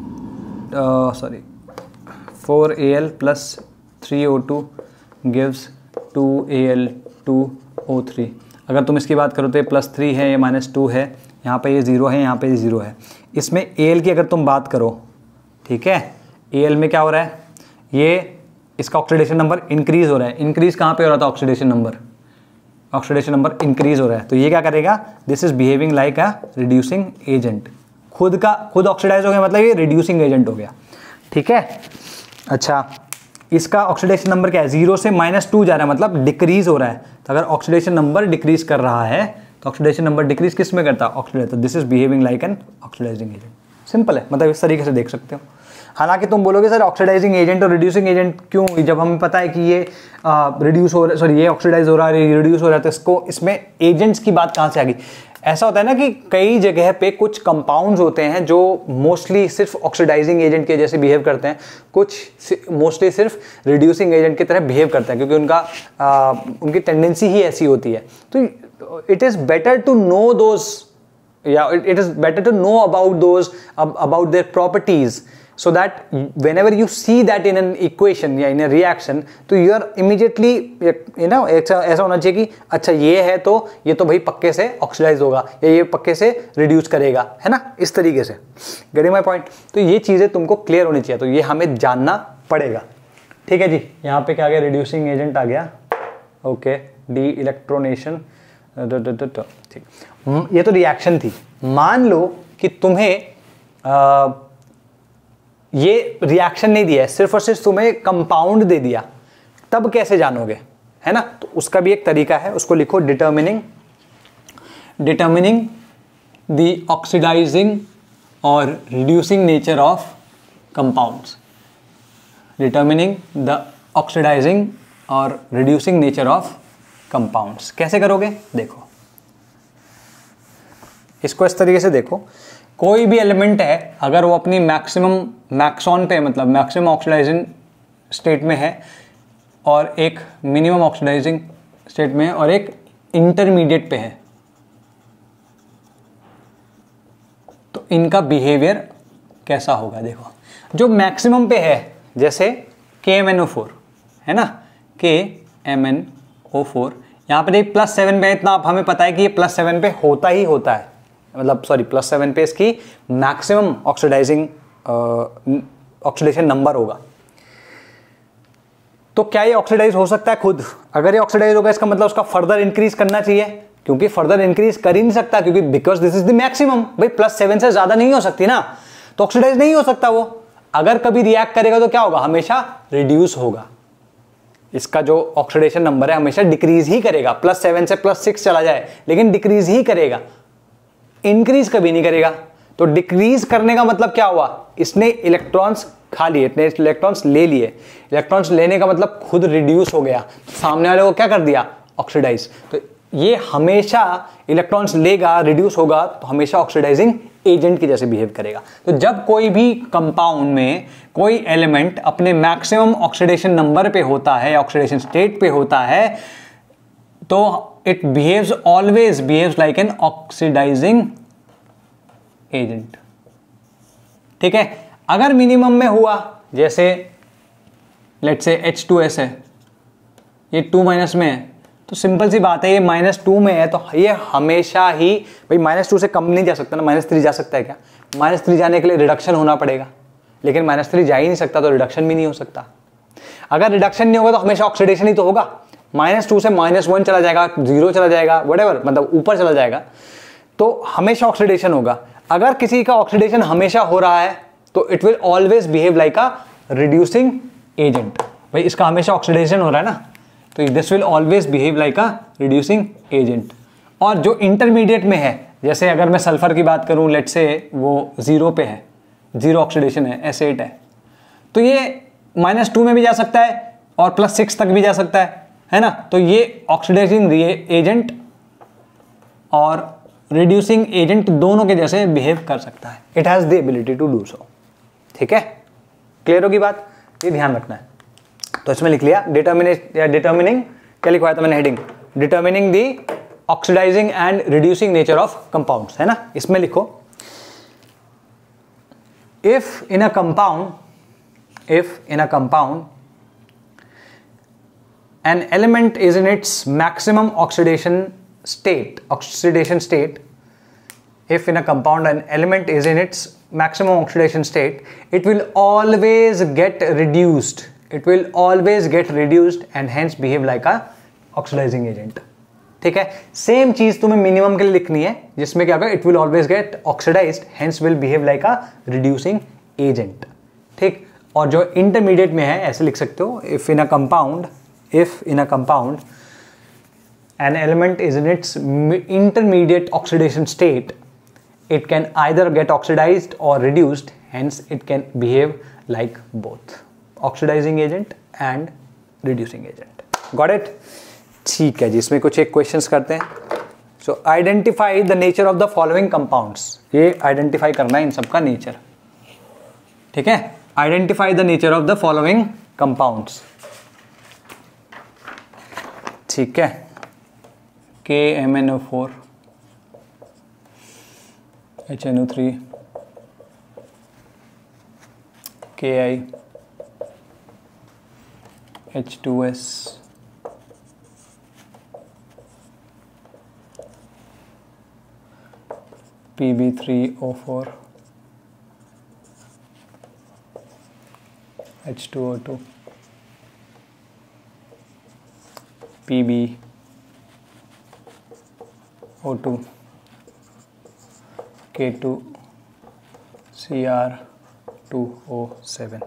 sorry four A L plus three O two gives two A L two O three. अगर तुम इसकी बात करो तो ये प्लस थ्री है, ये माइनस टू है, यहाँ पे ये ज़ीरो है, यहाँ पे ये ज़ीरो है। इसमें ए एल की अगर तुम बात करो, ठीक है, ए एल में क्या हो रहा है, ये इसका ऑक्सीडेशन नंबर इंक्रीज हो रहा है। इंक्रीज कहाँ पे हो रहा था, oxidation number, oxidation number increase हो रहा है, तो ये क्या करेगा, this is behaving like a reducing agent. खुद का खुद ऑक्सीडाइज हो गया, मतलब ये रिड्यूसिंग एजेंट हो गया। ठीक है, अच्छा इसका ऑक्सीडेशन नंबर क्या है, जीरो से माइनस टू जा रहा है, मतलब डिक्रीज हो रहा है। तो अगर ऑक्सीडेशन नंबर डिक्रीज कर रहा है तो ऑक्सीडेशन नंबर डिक्रीज किस में करता है, ऑक्सीडाइज। तो this is behaving like an oxidising agent. Simple है, मतलब इस तरीके से देख सकते हो। हालांकि तुम बोलोगे सर ऑक्सीडाइजिंग एजेंट और रिड्यूसिंग एजेंट क्यों, जब हमें पता है कि ये रिड्यूस हो रहा है, सॉरी ये ऑक्सीडाइज हो रहा है, ये रिड्यूस हो रहा है, तो इसको इसमें एजेंट्स की बात कहाँ से आ गई। ऐसा होता है ना कि कई जगह पे कुछ कंपाउंड्स होते हैं जो मोस्टली सिर्फ ऑक्सीडाइजिंग एजेंट के जैसे बिहेव करते हैं, कुछ मोस्टली सिर्फ रिड्यूसिंग एजेंट की तरह बिहेव करते हैं, क्योंकि उनका आ, उनकी टेंडेंसी ही ऐसी होती है। तो it is better to know those, या it is better to know about those, about their properties, so that whenever you see that in an equation या in a reaction, तो you are immediately you know ऐसा ऐसा होना चाहिए कि अच्छा ये है तो ये तो भाई पक्के से ऑक्सीडाइज होगा, या ये पक्के से रिड्यूस करेगा, है ना, इस तरीके से। Getting my point? तो ये चीज़ें तुमको क्लियर होनी चाहिए, तो ये हमें जानना पड़ेगा। ठीक है जी, यहाँ पे क्या आ गया, रिड्यूसिंग एजेंट आ गया, ओके, डी इलेक्ट्रोनेशन। ठीक, ये तो रिएक्शन थी। मान लो कि तुम्हें आ, ये रिएक्शन नहीं दिया है, सिर्फ और सिर्फ तुम्हें कंपाउंड दे दिया, तब कैसे जानोगे, है ना। तो उसका भी एक तरीका है, उसको लिखो, डिटर्मिनिंग डिटर्मिनिंग द ऑक्सीडाइजिंग और reducing nature of compounds. Determining the oxidising और रिड्यूसिंग नेचर ऑफ कंपाउंड्स कैसे करोगे, देखो इसको इस तरीके से देखो। कोई भी एलिमेंट है, अगर वो अपनी मैक्सिमम मैक्सॉन पे, मतलब मैक्सिमम ऑक्सीडाइजिंग स्टेट में है, और एक मिनिमम ऑक्सीडाइजिंग स्टेट में है, और एक इंटरमीडिएट पे है, तो इनका बिहेवियर कैसा होगा। देखो जो मैक्सिमम पे है, जैसे के एम एन ओ फोर है ना, के एम एन ओ फोर, यहाँ पे प्लस सेवन पे है, इतना हमें पता है कि ये प्लस सेवन पे होता ही होता है, मतलब सॉरी प्लस सेवन पे इसकी मैक्सिमम ऑक्सीडाइजिंग ऑक्सीडेशन नंबर होगा। तो क्या ये ऑक्सीडाइज हो सकता है खुद? अगर ये ऑक्सीडाइज होगा इसका मतलब उसका फर्दर इंक्रीज करना चाहिए, क्योंकि फर्दर इंक्रीज कर ही नहीं सकता, क्योंकि because this is the maximum, भाई प्लस सेवन से ज्यादा नहीं हो सकती ना, तो ऑक्सीडाइज नहीं हो सकता वो। अगर कभी रिएक्ट करेगा तो क्या होगा, हमेशा रिड्यूस होगा, इसका जो ऑक्सीडेशन नंबर है हमेशा डिक्रीज ही करेगा। प्लस सेवन से प्लस सिक्स चला जाए लेकिन डिक्रीज ही करेगा, इंक्रीज कभी नहीं करेगा। तो डिक्रीज करने का मतलब क्या हुआ, इसने इलेक्ट्रॉन्स खा लिए, इतने इलेक्ट्रॉन्स ले लिए। इलेक्ट्रॉन्स लेने का मतलब खुद रिड्यूस हो गया, सामने वाले को क्या कर दिया, ऑक्सीडाइज। तो ये हमेशा इलेक्ट्रॉन्स लेगा, रिड्यूस होगा, तो हमेशा ऑक्सीडाइजिंग एजेंट की जैसे बिहेव करेगा। तो जब कोई भी कंपाउंड में कोई एलिमेंट अपने मैक्सिमम ऑक्सीडेशन नंबर पे होता है, ऑक्सीडेशन स्टेट पे होता है, तो it behaves always behaves like an oxidizing agent। ठीक है, अगर मिनिमम में हुआ, जैसे let's say H two S है, ये टू माइनस में है, तो सिंपल सी बात है ये माइनस टू में है, तो ये हमेशा ही, भाई माइनस टू से कम नहीं जा सकता ना, माइनस थ्री जा सकता है क्या, माइनस थ्री जाने के लिए रिडक्शन होना पड़ेगा, लेकिन माइनस थ्री जा ही नहीं सकता, तो रिडक्शन भी नहीं हो सकता। अगर रिडक्शन नहीं होगा तो हमेशा ऑक्सीडेशन ही तो होगा, माइनस टू से माइनस वन चला जाएगा, जीरो चला जाएगा, व्हाटएवर, मतलब ऊपर चला जाएगा, तो हमेशा ऑक्सीडेशन होगा। अगर किसी का ऑक्सीडेशन हमेशा हो रहा है तो it will always behave like a reducing agent. भाई इसका हमेशा ऑक्सीडेशन हो रहा है ना, तो this will always behave like a reducing agent. और जो इंटरमीडिएट में है, जैसे अगर मैं सल्फर की बात करूं, लेट से वो जीरो पे है, जीरो ऑक्सीडेशन है, एस एट है, तो ये माइनस टू में भी जा सकता है और प्लस सिक्स तक भी जा सकता है, है ना। तो ये ऑक्सीडाइजिंग एजेंट और रिड्यूसिंग एजेंट दोनों के जैसे बिहेव कर सकता है। It has the ability to do so. ठीक है, क्लियर होगी बात, ये ध्यान रखना है। तो इसमें लिख लिया डिटर्मिनेट या डिटर्मिनिंग, क्या लिखवाया था मैंने heading, determining the oxidising and reducing nature of compounds, है ना। इसमें लिखो if in a compound, if in a compound an element is in its maximum oxidation state, oxidation state, if in a compound an element is in its maximum oxidation state, it will always get reduced, it will always get reduced and hence behave like a oxidizing agent। ठीक है, same चीज तुम्हें minimum के लिए लिखनी है, जिसमें क्या होगा, it will always get oxidized hence will behave like a reducing agent। ठीक, और जो इंटरमीडिएट में है ऐसे लिख सकते हो, if in a compound, if in a compound an element is in its intermediate oxidation state, it can either get oxidized or reduced, hence it can behave like both oxidizing agent and reducing agent। Got it? ठीक है जी, इसमें कुछ एक questions करते हैं। so identify the nature of the following compounds, ये identify करना है इन सबका नेचर। ठीक है, identify the nature of the following compounds। ठीक है, K M N O four, H N O three, K I, H two S, P B three O four, H two O two, P B O two, K two, C R two O seven.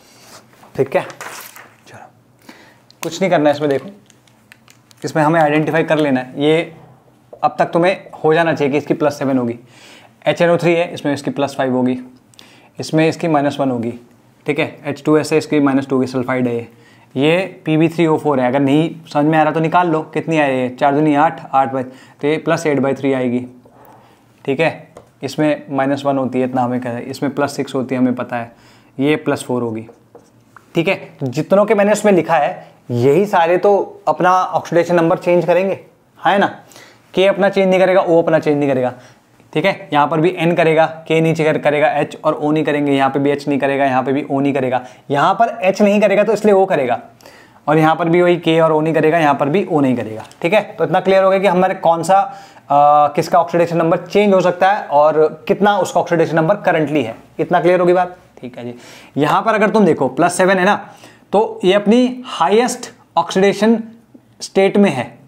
ठीक है, चलो कुछ नहीं करना है इसमें। देखो, इसमें हमें आइडेंटिफाई कर लेना है, ये अब तक तुम्हें हो जाना चाहिए कि इसकी प्लस सेवन होगी। एच एन ओ थ्री है, इसमें इसकी प्लस फाइव होगी, इसमें इसकी माइनस वन होगी। ठीक है, एच टू एस है, इसकी माइनस टू होगी, सल्फाइड है ये। ये P B three O four है, अगर नहीं समझ में आ रहा तो निकाल लो कितनी आई है, चार दूनी आठ, आठ बाई, तो ये प्लस एट बाई थ्री आएगी। ठीक है, इसमें माइनस वन होती है, इतना हमें कहता है, इसमें प्लस सिक्स होती है, हमें पता है, ये प्लस फोर होगी। ठीक है, जितनों के मैंने उसमें लिखा है यही सारे तो अपना ऑक्सीडेशन नंबर चेंज करेंगे, है ना। के अपना चेंज नहीं करेगा, ओ अपना चेंज नहीं करेगा। ठीक है, यहाँ पर भी एन करेगा, के नीचे करेगा, एच और ओ नहीं करेंगे, यहाँ पे भी एच नहीं करेगा, यहाँ पे भी ओ नहीं करेगा, यहाँ पर एच नहीं करेगा तो इसलिए ओ करेगा, और यहाँ पर भी वही के और ओ नहीं करेगा, यहाँ पर भी ओ नहीं करेगा। ठीक है, तो इतना क्लियर हो गया कि हमारे कौन सा आ, किसका ऑक्सीडेशन नंबर चेंज हो सकता है और कितना उसका ऑक्सीडेशन नंबर करंटली है। इतना क्लियर होगी बात। ठीक है जी, यहाँ पर अगर तुम देखो प्लस सेवन है ना, तो ये अपनी हाईएस्ट ऑक्सीडेशन स्टेट में है।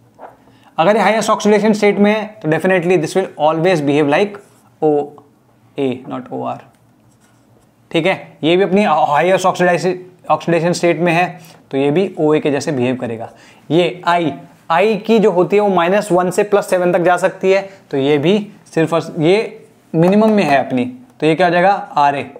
अगर ये हाईएस्ट ऑक्सीडेशन स्टेट में है तो definitely this will always behave like O A, not O R. ठीक है, ये भी अपनी हाईएस्ट ऑक्सीडाइजेशन ऑक्सीडेशन स्टेट में है, तो ये भी ओ ए के जैसे बिहेव करेगा। ये आई आई की जो होती है वो माइनस वन से प्लस सेवन तक जा सकती है, तो ये भी सिर्फ ये मिनिमम में है अपनी, तो ये क्या हो जाएगा, आर ए।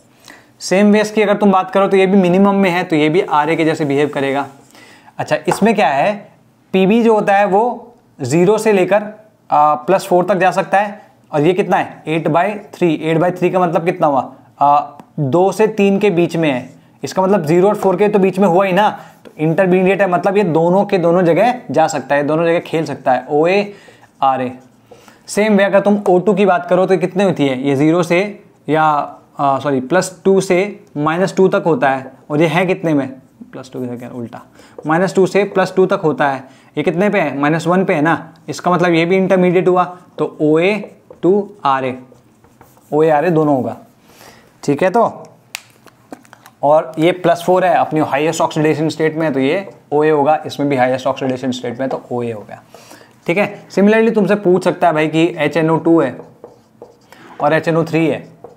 सेम वेस की अगर तुम बात करो तो ये भी मिनिमम में है, तो ये भी आर ए के जैसे बिहेव करेगा। अच्छा, इसमें क्या है, पीबी जो होता है वो जीरो से लेकर प्लस फोर तक जा सकता है, और ये कितना है, eight by three. Eight by three का मतलब कितना हुआ, आ, दो से तीन के बीच में है, इसका मतलब जीरो और फोर के तो बीच में हुआ ही ना, तो इंटरमीडिएट है, मतलब ये दोनों के दोनों जगह जा सकता है, दोनों जगह खेल सकता है, O A R A. Same way अगर तुम ओ टू की बात करो तो कितने होती है, ये जीरो से या सॉरी प्लस टू से माइनस टू तक होता है, और ये है कितने में, प्लस टू के उल्टा, माइनस टू से प्लस टू तक होता है, ये कितने पे है, माइनस वन पे है ना, इसका मतलब ये भी इंटरमीडिएट हुआ, तो O A to R A, O A R A दोनों होगा। ठीक है, तो और ये प्लस फोर है अपनी हाईएस्ट ऑक्सीडेशन स्टेट में, तो ये ओ ए होगा, इसमें भी हाईएस्ट ऑक्सीडेशन स्टेट में, तो ओ ए हो गया। ठीक है, सिमिलरली तुमसे पूछ सकता है भाई कि एच एन ओ टू है और एच एन ओ थ्री है,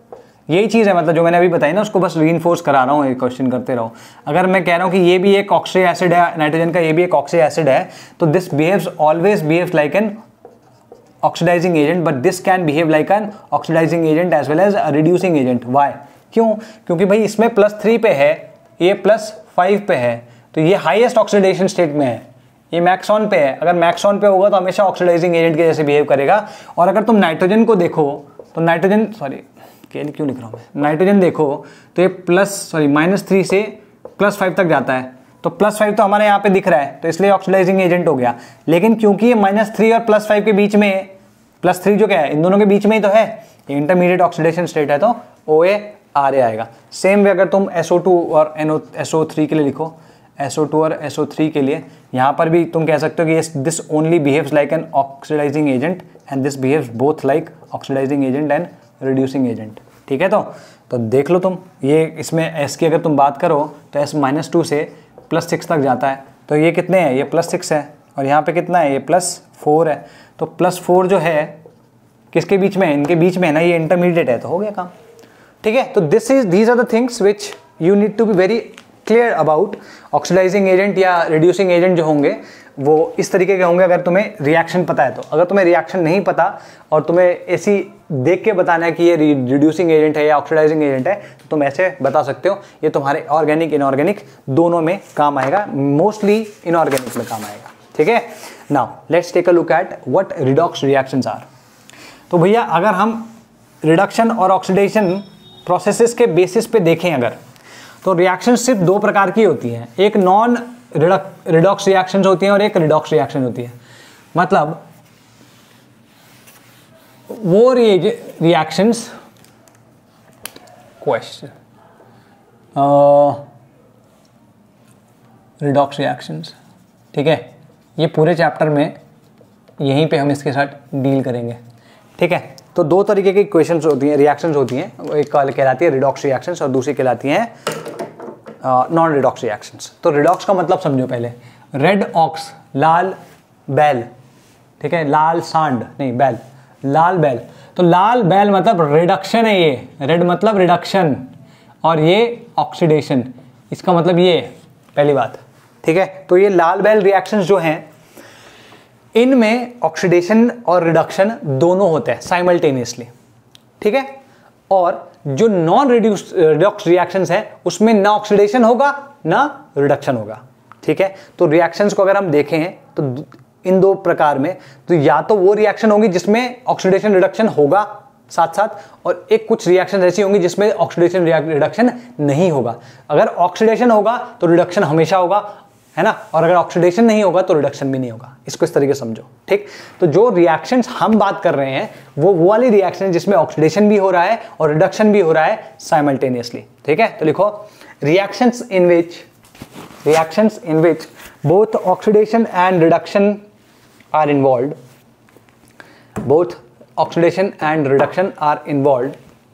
यही चीज़ है, मतलब जो मैंने अभी बताई ना उसको बस रीइंफोर्स करा रहा हूँ, ये क्वेश्चन करते रहो। अगर मैं कह रहा हूँ कि ये भी एक ऑक्सी एसिड है, नाइट्रोजन का ये भी एक ऑक्सी एसिड है, तो this behaves always behaves like an oxidising agent, but this can behave like an oxidising agent as well as reducing agent. Why? क्यों? क्योंकि भाई इसमें प्लस थ्री पे है, ये प्लस फाइव पे है, तो ये हाईएस्ट ऑक्सीडेशन स्टेट में है, ये मैक्स ऑन पे है। अगर मैक्स ऑन पे होगा तो हमेशा ऑक्सीडाइजिंग एजेंट के जैसे बिहेव करेगा। और अगर तुम नाइट्रोजन को देखो तो नाइट्रोजन, सॉरी क्यों लिख रहा हूँ मैं, नाइट्रोजन देखो तो ये प्लस सॉरी माइनस थ्री से प्लस फाइव तक जाता है, तो प्लस फाइव तो हमारे यहाँ पे दिख रहा है, तो इसलिए ऑक्सीडाइजिंग एजेंट हो गया। लेकिन क्योंकि ये माइनस थ्री और प्लस फाइव के बीच में, प्लस थ्री जो क्या है इन दोनों के बीच में ही तो है, ये इंटरमीडिएट ऑक्सीडेशन स्टेट है, तो ओ ए आर ए आएगा। सेम वे अगर तुम एस ओ टू और N O S O three के लिए लिखो, एस ओ टू और एस ओ थ्री के लिए यहाँ पर भी तुम कह सकते हो कि this only behaves like an oxidising agent and this behaves both like oxidising agent and reducing agent. ठीक है, तो तो देख लो तुम, ये इसमें एस की अगर तुम बात करो तो एस माइनस टू से प्लस सिक्स तक जाता है, तो ये कितने हैं, ये प्लस सिक्स है, और यहाँ पे कितना है, ये प्लस फोर है। तो प्लस फोर जो है किसके बीच में है, इनके बीच में है ना, ये इंटरमीडिएट है, तो हो गया काम। ठीक है, तो this is these are the things which you need to be very clear about. Oxidising agent या रिड्यूसिंग एजेंट जो होंगे वो इस तरीके के होंगे अगर तुम्हें रिएक्शन पता है तो। अगर तुम्हें रिएक्शन नहीं पता और तुम्हें ऐसी देख के बताना है कि ये रिड्यूसिंग एजेंट है या ऑक्सीडाइजिंग एजेंट है, तो तुम ऐसे बता सकते हो। ये तुम्हारे ऑर्गेनिक इनऑर्गेनिक दोनों में काम आएगा, मोस्टली इनऑर्गेनिक में काम आएगा। ठीक है, now let's take a look at what redox reactions are. तो भैया अगर हम रिडक्शन और ऑक्सीडेशन प्रोसेसेस के बेसिस पे देखें अगर, तो रिएक्शन सिर्फ दो प्रकार की होती हैं, एक नॉन रिडॉक्स रिएक्शंस होती हैं और एक रिडॉक्स रिएक्शन होती है। मतलब वो रिएक्शंस क्वेश्चन रिडॉक्स रिएक्शंस, ठीक है, ये पूरे चैप्टर में यहीं पे हम इसके साथ डील करेंगे। ठीक है, तो दो तरीके की इक्वेशंस होती हैं, रिएक्शंस होती हैं, एक कहलाती है रिडॉक्स रिएक्शंस और दूसरी कहलाती हैं नॉन रिडॉक्स रिएक्शंस। तो रिडॉक्स का मतलब समझो पहले, रेड ऑक्स लाल बैल, ठीक है, लाल सांड नहीं बैल, लाल बैल, तो लाल बैल मतलब रिडक्शन है, ये रेड मतलब रिडक्शन और ये ऑक्सीडेशन, इसका मतलब ये पहली बात। ठीक है, तो ये लाल बैल रिएक्शंस जो हैं इनमें ऑक्सीडेशन और रिडक्शन दोनों होते हैं साइमल्टेनियसली। ठीक है, और जो नॉन रिड्यूस रिडॉक्स रिएक्शंस है उसमें ना ऑक्सीडेशन होगा ना रिडक्शन होगा। ठीक है, तो रिएक्शंस को अगर हम देखें तो इन दो प्रकार में, तो या तो वो रिएक्शन होगी जिसमें ऑक्सीडेशन रिडक्शन होगा साथ साथ, और एक कुछ रिएक्शन ऐसी होंगी जिसमें ऑक्सीडेशन रिडक्शन नहीं होगा। अगर ऑक्सीडेशन होगा तो रिडक्शन हमेशा होगा, है ना, और अगर ऑक्सीडेशन नहीं होगा तो रिडक्शन भी नहीं होगा। इसको इस तरीके से समझो। ठीक, तो जो रिएक्शंस हम बात कर रहे हैं वो वो वाली रिएक्शन जिसमें ऑक्सीडेशन भी हो रहा है और रिडक्शन भी हो रहा है साइमल्टेनियसली। ठीक है, तो लिखो reactions in which reactions in which both oxidation and reduction are involved, both oxidation and reduction are involved.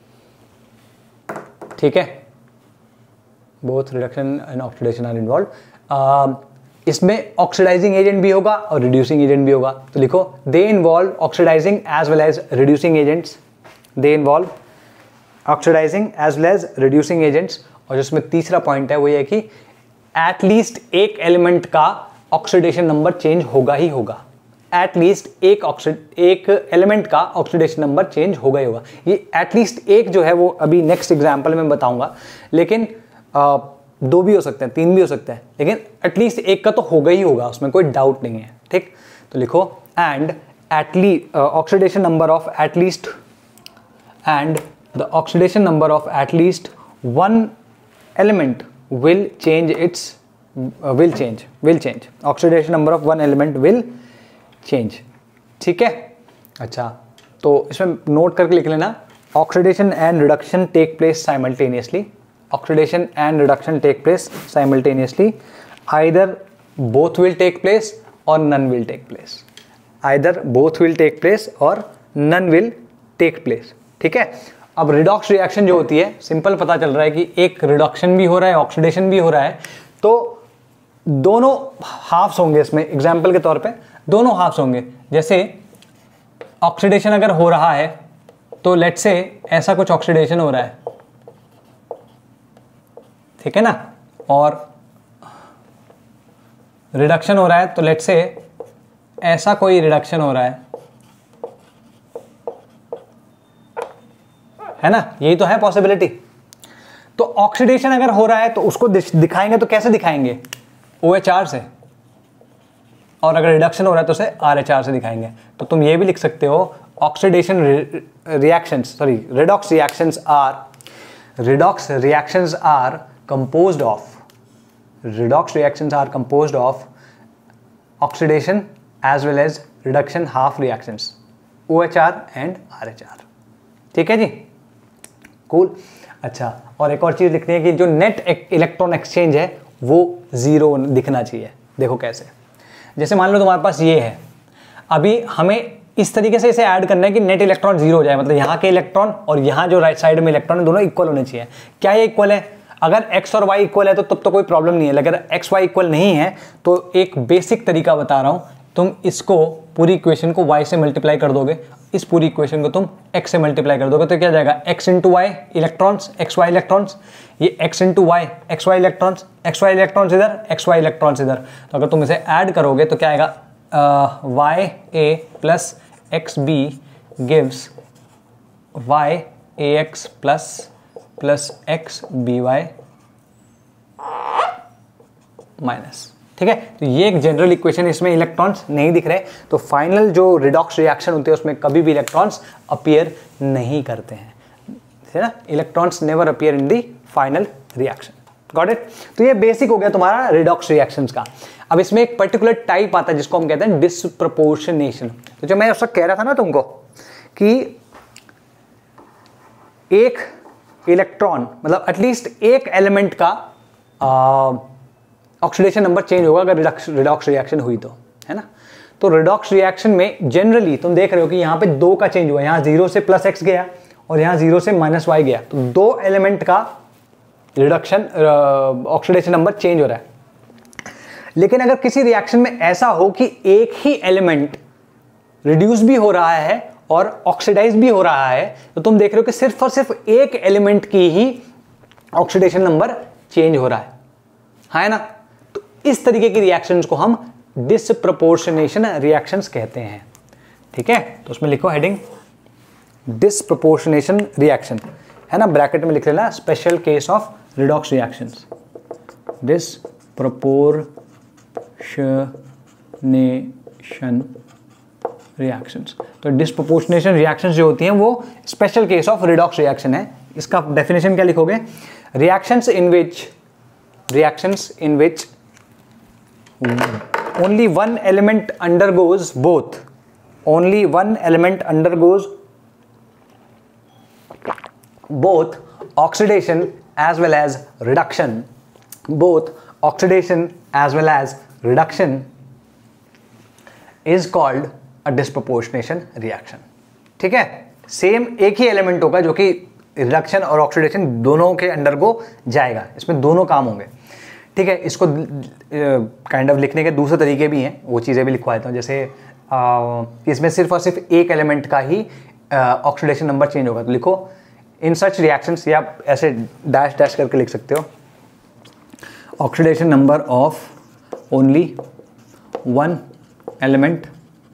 ठीक है, both reduction and oxidation are involved. Uh, इसमें ऑक्सीडाइजिंग एजेंट भी होगा और रिड्यूसिंग एजेंट भी होगा। तो लिखो they involve oxidising as well as reducing agents, they involve oxidising as well as reducing agents. और जिसमें तीसरा पॉइंट है वो ये कि एटलीस्ट एक एलिमेंट का ऑक्सीडेशन नंबर चेंज होगा ही होगा, एटलीस्ट एक ऑक्सीड एक एलिमेंट का ऑक्सीडेशन नंबर चेंज होगा ही होगा। ये एटलीस्ट एक जो है वो अभी नेक्स्ट एग्जाम्पल में बताऊंगा, लेकिन uh, दो भी हो सकते हैं, तीन भी हो सकते हैं, लेकिन एटलीस्ट एक का तो होगा ही होगा, उसमें कोई डाउट नहीं है। ठीक, तो लिखो and at least oxidation number of at least and the oxidation number of at least one element will change its will change will change oxidation number of one element will change. ठीक है, अच्छा, तो इसमें नोट करके लिख लेना, oxidation and reduction take place simultaneously, oxidation and reduction take place simultaneously, either both will take place or none will take place, either both will take place or none will take place। ठीक है, अब redox reaction जो होती है simple पता चल रहा है कि एक रिडक्शन भी हो रहा है ऑक्सीडेशन भी हो रहा है, तो दोनों हाफ्स होंगे इसमें। एग्जाम्पल के तौर पे दोनों हाफ्स होंगे, जैसे ऑक्सीडेशन अगर हो रहा है तो लेट्स से ऐसा कुछ ऑक्सीडेशन हो रहा है, ठीक है ना, और रिडक्शन हो रहा है, तो लेट्स से ऐसा कोई रिडक्शन हो रहा है है ना, यही तो है पॉसिबिलिटी। तो ऑक्सीडेशन अगर हो रहा है तो उसको दिखाएंगे तो कैसे दिखाएंगे, ओ एच आर से, और अगर रिडक्शन हो रहा है तो उसे आर एच आर से दिखाएंगे। तो तुम ये भी लिख सकते हो oxidation reactions, sorry redox reactions are redox reactions are composed of redox reactions are composed of oxidation as well as reduction half reactions O H R and R H R। ठीक है जी, कूल cool. अच्छा, और एक और चीज लिखनी है कि जो नेट इलेक्ट्रॉन एक्सचेंज है वो जीरो दिखना चाहिए। देखो कैसे, जैसे मान लो तुम्हारे पास ये है, अभी हमें इस तरीके से इसे ऐड करना है कि नेट इलेक्ट्रॉन जीरो हो जाए, मतलब यहाँ के इलेक्ट्रॉन और यहाँ जो राइट साइड में इलेक्ट्रॉन है दोनों इक्वल होने चाहिए। क्या ये इक्वल है? अगर x और y इक्वल है तो तब तो कोई प्रॉब्लम नहीं है, अगर x y इक्वल नहीं है तो एक बेसिक तरीका बता रहा हूं, तुम इसको पूरी इक्वेशन को y से मल्टीप्लाई कर दोगे, इस पूरी इक्वेशन को तुम x से मल्टीप्लाई कर दोगे, तो क्या जाएगा x into Y electrons, X Y electrons, ये x into Y X Y electrons, X Y electrons इधर, एक्स वाई इलेक्ट्रॉन्स इधर। तो अगर तुम इसे ऐड करोगे तो क्या आएगा, Y A plus X B gives Y A X plus plus X B Y minus. ठीक है, तो ये एक जनरल इक्वेशन, इसमें इलेक्ट्रॉन्स नहीं दिख रहे, तो फाइनल जो रिडॉक्स रिएक्शन होती है उसमें कभी भी इलेक्ट्रॉन्स अपीयर नहीं करते हैं, है ना, electrons never appear in the final reaction. Got it? तो ये बेसिक हो गया तुम्हारा रिडॉक्स रिएक्शंस का। अब इसमें एक पर्टिकुलर टाइप आता है जिसको हम कहते हैं डिस्प्रपोर्शनेशन। तो जो मैं उस वक्त कह रहा था ना तुमको कि एक इलेक्ट्रॉन मतलब एटलीस्ट एक एलिमेंट का ऑक्सीडेशन नंबर चेंज होगा अगर रिडॉक्स रिडॉक्स रिएक्शन हुई तो, है ना। तो रिडॉक्स रिएक्शन में जनरली तुम देख रहे हो कि यहाँ पे दो का चेंज हुआ, यहाँ जीरो से प्लस एक्स गया और यहाँ जीरो से माइनस वाई गया, तो दो एलिमेंट का रिडक्शन ऑक्सीडेशन नंबर चेंज हो रहा है। लेकिन अगर किसी रिएक्शन में ऐसा हो कि एक ही एलिमेंट रिड्यूस भी हो रहा है और ऑक्सीडाइज भी हो रहा है, तो तुम देख रहे हो कि सिर्फ और सिर्फ एक एलिमेंट की ही ऑक्सीडेशन नंबर चेंज हो रहा है, है ना। तो इस तरीके की रिएक्शंस को हम डिसप्रपोर्शनेशन रिएक्शंस कहते हैं। ठीक है, तो उसमें लिखो हेडिंग डिसप्रपोर्शनेशन रिएक्शन, है ना, ब्रैकेट में लिख लेना special case of redox reactions, disproportionation reactions. तो डिसप्रपोर्शनेशन रिएक्शंस जो होती हैं वो special case of redox reaction है। इसका डेफिनेशन क्या लिखोगे, reactions in which reactions in which only one element undergoes both only one element undergoes both oxidation as well as reduction both oxidation as well as reduction is called a disproportionation reaction। ठीक है, same एक ही element होगा जो कि reduction और oxidation दोनों के अंडरगो जाएगा, इसमें दोनों काम होंगे। ठीक है, इसको काइंड ऑफ लिखने के दूसरे तरीके भी हैं, वो चीज़ें भी लिखवा देता हूँ। जैसे आ, इसमें सिर्फ और सिर्फ एक एलिमेंट का ही ऑक्सीडेशन नंबर चेंज होगा, तो लिखो इन सच रिएक्शंस, या ऐसे डैश डैश करके लिख सकते हो, oxidation number of only one element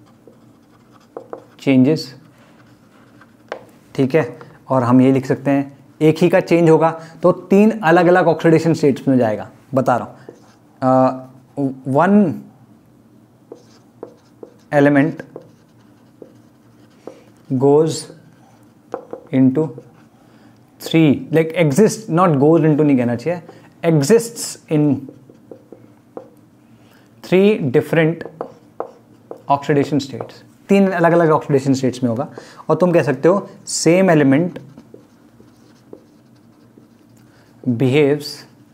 changes. ठीक है, और हम ये लिख सकते हैं एक ही का चेंज होगा तो तीन अलग अलग ऑक्सीडेशन स्टेट्स में जाएगा। बता रहा हूं, one element goes into three, like exist, not goes into नहीं कहना चाहिए, exists in three different oxidation states, तीन अलग अलग ऑक्सीडेशन स्टेट्स में होगा। और तुम कह सकते हो same element behaves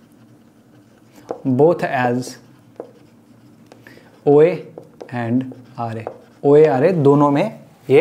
both as O A and R A, O A R A दोनों में ये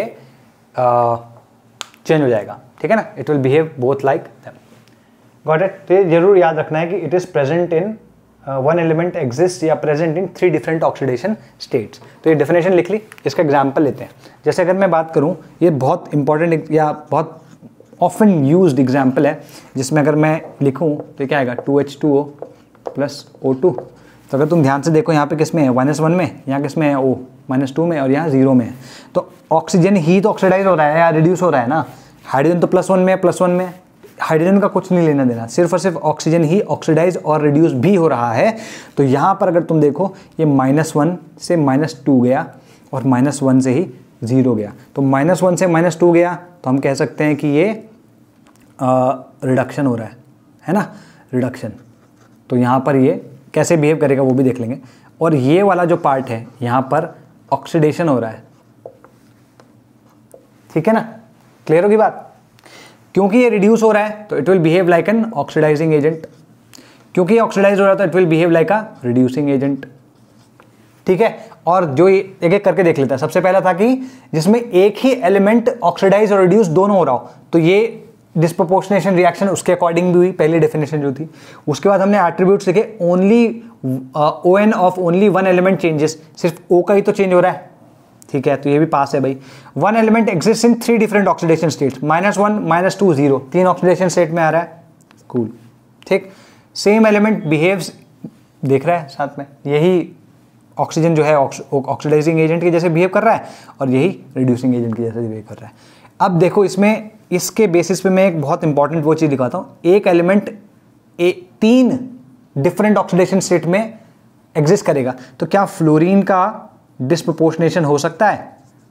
चेंज हो जाएगा। ठीक है ना, it will behave both like them. Got it? तो ये जरूर याद रखना है कि it is present in one element exist या present in three different oxidation states. तो ये डेफिनेशन लिख ली, इसका एग्जाम्पल लेते हैं। जैसे अगर मैं बात करूं, ये बहुत इंपॉर्टेंट या बहुत ऑफन यूज्ड एग्जाम्पल है, जिसमें अगर मैं लिखूँ तो क्या आएगा, two H two O plus O two. तो अगर तुम ध्यान से देखो यहाँ पे किस में है, माइनस वन में, यहाँ किस में है, ओ माइनस टू में, और यहाँ जीरो में है। तो ऑक्सीजन ही तो ऑक्सीडाइज हो रहा है या रिड्यूस हो रहा है ना, हाइड्रोजन तो प्लस वन में है, प्लस वन में, हाइड्रोजन का कुछ नहीं लेना देना, सिर्फ और सिर्फ ऑक्सीजन ही ऑक्सीडाइज और रिड्यूस भी हो रहा है। तो यहाँ पर अगर तुम देखो ये माइनस वन से माइनस टू गया और माइनस वन से ही जीरो गया, तो माइनस वन से माइनस टू गया तो हम कह सकते हैं कि ये रिडक्शन हो रहा है है ना, रिडक्शन। तो यहाँ पर ये कैसे बिहेव करेगा वो भी देख लेंगे। और ये वाला जो पार्ट है यहाँ पर ऑक्सीडेशन हो रहा है, ठीक है ना, क्लियर होगी बात। क्योंकि ये रिड्यूस हो रहा है तो it will behave like an oxidising agent, क्योंकि ये ऑक्सीडाइज हो रहा है तो it will behave like a reducing agent, ठीक है। और जो ये एक एक करके देख लेता है, सबसे पहला था कि जिसमें एक ही एलिमेंट ऑक्सीडाइज और रिड्यूस दोनों हो रहा हो, तो ये डिस्प्रोपोर्शनेशन रिएक्शन उसके अकॉर्डिंग भी हुई, पहली डेफिनेशन जो थी। उसके बाद हमने एट्रीब्यूट्स लिखे, only O N of only one element changes, सिर्फ ओ का ही तो चेंज हो रहा है, ठीक है, तो ये भी पास है भाई। One element exist in three different oxidation states, minus one minus two zero, तीन ऑक्सीडेशन स्टेट में आ रहा है, कूल, ठीक। सेम एलिमेंट बिहेव्स, देख रहा है साथ में, यही ऑक्सीजन जो है ऑक्सीडाइजिंग एजेंट के जैसे बिहेव कर रहा है और यही रिड्यूसिंग एजेंट के जैसे बिहेव कर रहा है। अब देखो इसमें, इसके बेसिस पे मैं एक बहुत इंपॉर्टेंट वो चीज़ दिखाता हूँ। एक एलिमेंट तीन डिफरेंट ऑक्सीडेशन स्टेट में एग्जिस्ट करेगा, तो क्या फ्लोरीन का डिस्प्रोपोर्शनेशन हो सकता है?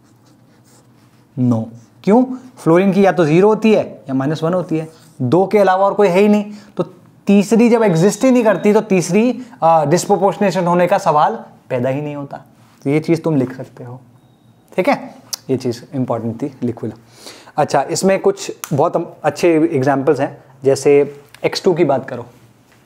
No no. क्यों? फ्लोरीन की या तो जीरो होती है या माइनस वन होती है, दो के अलावा और कोई है ही नहीं। तो तीसरी जब एग्जिस्ट ही नहीं करती तो तीसरी डिस्प्रोपोर्शनेशन होने का सवाल पैदा ही नहीं होता। तो ये चीज़ तुम लिख सकते हो, ठीक है, ये चीज़ इंपॉर्टेंट थी, लिखो लो। अच्छा, इसमें कुछ बहुत अच्छे एग्जाम्पल्स हैं, जैसे एक्स टू की बात करो।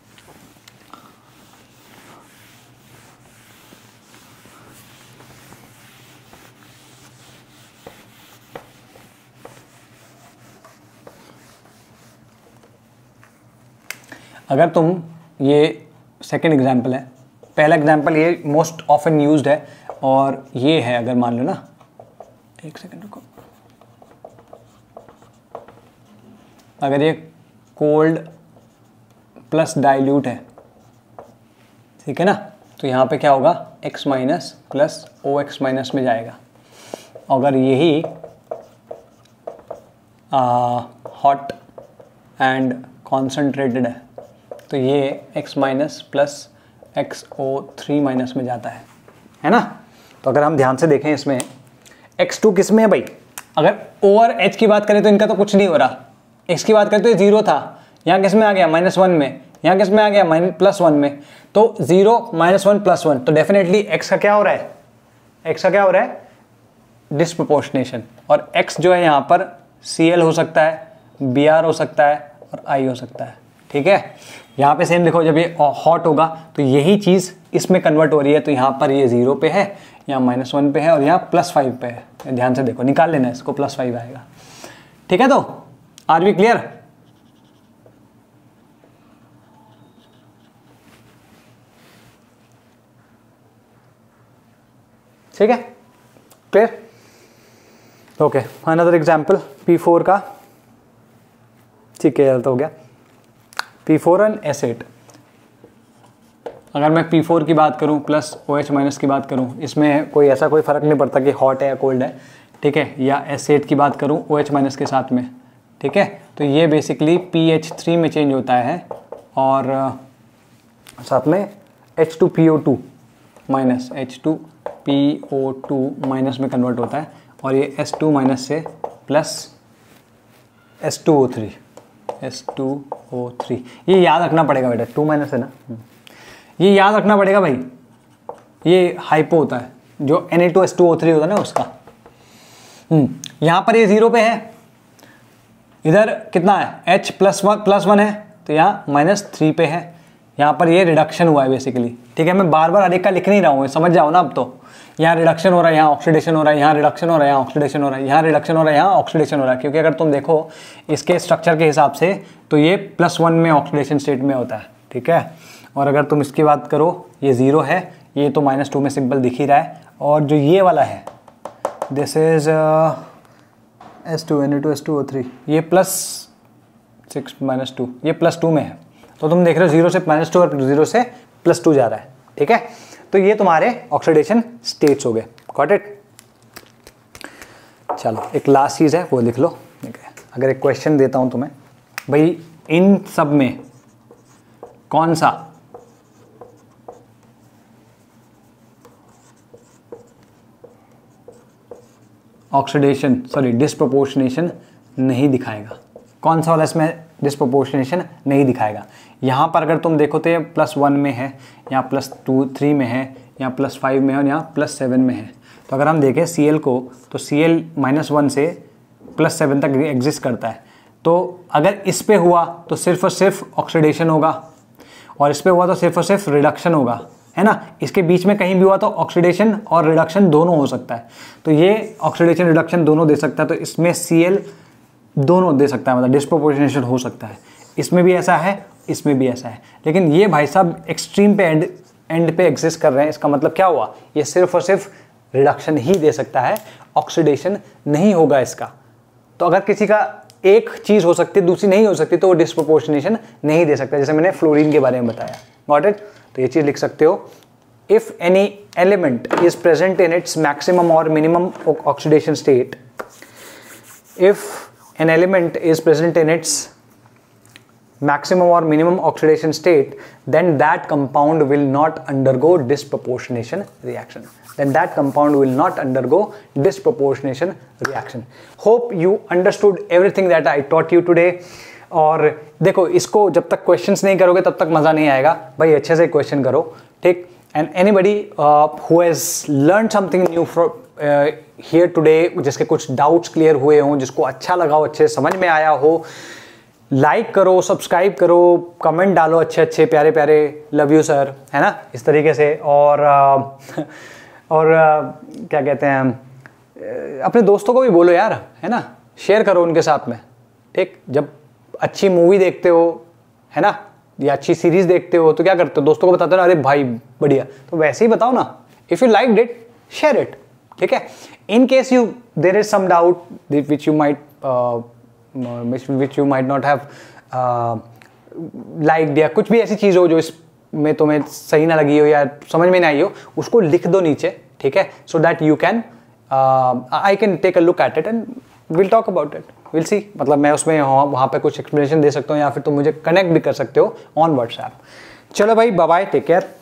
अगर तुम, ये सेकंड एग्जाम्पल है, पहला एग्जाम्पल ये मोस्ट ऑफन यूज्ड है, और ये है, अगर मान लो ना, एक सेकंड रुको, अगर ये कोल्ड प्लस डाइल्यूट है, ठीक है ना, तो यहाँ पे क्या होगा, x minus plus O X minus में जाएगा। अगर यही हॉट एंड कॉन्सेंट्रेटेड है तो ये x minus plus X O three minus में जाता है, है ना। तो अगर हम ध्यान से देखें इसमें एक्स टू किस में है भाई, अगर O और H की बात करें तो इनका तो कुछ नहीं हो रहा, x की बात करें तो ये जीरो था, यहाँ किस में आ गया, माइनस वन में, यहाँ किस में आ गया, माइनस प्लस वन में, तो zero minus one plus one, तो डेफिनेटली x का क्या हो रहा है, x का क्या हो रहा है, डिस्प्रोपोर्शनेशन। और x जो है यहाँ पर Cl हो सकता है, Br हो सकता है और I हो सकता है, ठीक है। यहाँ पे सेम देखो, जब ये हॉट होगा तो यही चीज़ इसमें कन्वर्ट हो रही है, तो यहाँ पर ये जीरो पे है, यहाँ माइनस वन पे है और यहाँ प्लस फाइव पे है। ध्यान से देखो, निकाल लेना इसको, प्लस फाइव आएगा, ठीक है। तो आर वी क्लियर? ठीक है, clear, okay. Another example P four का, ठीक है, तो हो गया P four and S eight. अगर मैं पी फोर की बात करूं प्लस ओ एच माइनस की बात करूं, इसमें कोई ऐसा कोई फ़र्क नहीं पड़ता कि हॉट है या कोल्ड है, ठीक है। या एस एट की बात करूं ओ एच माइनस के साथ में, ठीक है, तो ये बेसिकली पी एच थ्री में चेंज होता है और साथ में H two P O two minus H two P O two minus में कन्वर्ट होता है, और ये एस टू माइनस से plus S two O three S two O three. ये याद रखना पड़ेगा बेटा, टू माइनस है ना, ये याद रखना पड़ेगा भाई, ये हाइपो होता है, जो N A two S two O three होता है ना उसका। हम्म यहाँ पर ये जीरो पे है, इधर कितना है, H plus one plus one है, तो यहाँ माइनस थ्री पे है, यहाँ पर ये रिडक्शन हुआ है बेसिकली, ठीक है। मैं बार बार हर एक का लिख नहीं रहा हूँ, समझ जाओ ना अब तो। यहाँ रिडक्शन हो रहा है, यहाँ ऑक्सीडेशन हो रहा है, यहाँ रिडक्शन हो रहा है, यहाँ ऑक्सीडेशन हो रहा है, यहाँ रिडक्शन हो रहा है, यहाँ ऑक्सीडेशन हो रहा है, क्योंकि अगर तुम देखो इसके स्ट्रक्चर के हिसाब से तो ये प्लस वन में ऑक्सीडेशन स्टेट में होता है, ठीक है। और अगर तुम इसकी बात करो, ये जीरो है, ये तो माइनस टू में सिंपल दिख ही रहा है, और जो ये वाला है this is S two N A two S two O three, ये प्लस सिक्स माइनस टू, ये प्लस टू में है, तो तुम देख रहे हो जीरो से माइनस टू और जीरो से प्लस टू जा रहा है, ठीक है। तो ये तुम्हारे ऑक्सीडेशन स्टेट्स हो गए, गॉट इट। चलो एक लास्ट चीज़ है वो लिख लो, ठीक है। अगर एक क्वेश्चन देता हूं तुम्हें, भाई इन सब में कौन सा ऑक्सीडेशन सॉरी डिस्प्रोपोर्शनेशन नहीं दिखाएगा, कौन सा वाला इसमें डिस्प्रोपोर्शनेशन नहीं दिखाएगा। यहाँ पर अगर तुम देखो तो ये प्लस वन में है, यहाँ प्लस टू थ्री में है, यहाँ प्लस फाइव में है और यहाँ प्लस सेवन में है। तो अगर हम देखें सी एल को, तो सी एल माइनस वन से प्लस सेवन तक एग्जिस्ट करता है। तो अगर इस पे हुआ तो सिर्फ और सिर्फ ऑक्सीडेशन होगा, और इस पे हुआ तो सिर्फ और सिर्फ रिडक्शन होगा, है ना। इसके बीच में कहीं भी हुआ तो ऑक्सीडेशन और रिडक्शन दोनों हो सकता है। तो ये ऑक्सीडेशन रिडक्शन दोनों दे सकता है, तो इसमें सी एल दोनों दे सकता है, मतलब डिस्प्रोपोर्शनेशन हो सकता है। इसमें भी ऐसा है, इसमें भी ऐसा है, लेकिन ये भाई साहब एक्सट्रीम पे एंड एंड पे एग्जिस्ट कर रहे हैं। इसका मतलब क्या हुआ, ये सिर्फ और सिर्फ रिडक्शन ही दे सकता है, ऑक्सीडेशन नहीं होगा इसका। तो अगर किसी का एक चीज़ हो सकती है दूसरी नहीं हो सकती, तो वो डिस्प्रोपोर्शनेशन नहीं दे सकता, जैसे मैंने फ्लोरीन के बारे में बताया, गॉट इट। तो ये चीज़ लिख सकते हो, if any element is present in its maximum और minimum oxidation state, if an element is present in its maximum or minimum oxidation state, then that compound will not undergo disproportionation reaction. Then that compound will not undergo disproportionation reaction. Hope you understood everything that I taught you today. और देखो, इसको जब तक questions नहीं करोगे तब तक मज़ा नहीं आएगा भाई, अच्छे से question करो, ठीक। And anybody uh, who has learned something new from uh, here today, जिसके कुछ डाउट्स क्लियर हुए हों, जिसको अच्छा लगा हो, अच्छे समझ में आया हो, लाइक करो, सब्सक्राइब करो, कमेंट डालो अच्छे अच्छे प्यारे प्यारे, लव यू सर, है ना, इस तरीके से। और uh, और uh, क्या कहते हैं, अपने दोस्तों को भी बोलो यार, है ना, शेयर करो उनके साथ में, ठीक। जब अच्छी मूवी देखते हो, है ना, या अच्छी सीरीज देखते हो, तो क्या करते हो, दोस्तों को बताते हो ना, अरे भाई बढ़िया, तो वैसे ही बताओ ना, if you like it share it, ठीक है। In case you there is some doubt which you might which you might not have like, या कुछ भी ऐसी चीज़ हो जो इसमें तुम्हें सही ना लगी हो या समझ में ना आई हो, उसको लिख दो नीचे, ठीक है, so that you can I can take a look at it and will talk about it, will see. मतलब मैं उसमें वहाँ पे कुछ एक्सप्लेनेशन दे सकता हूँ, या फिर तुम मुझे कनेक्ट भी कर सकते हो ऑन व्हाट्सएप। चलो भाई, बाय बाय, टेक केयर।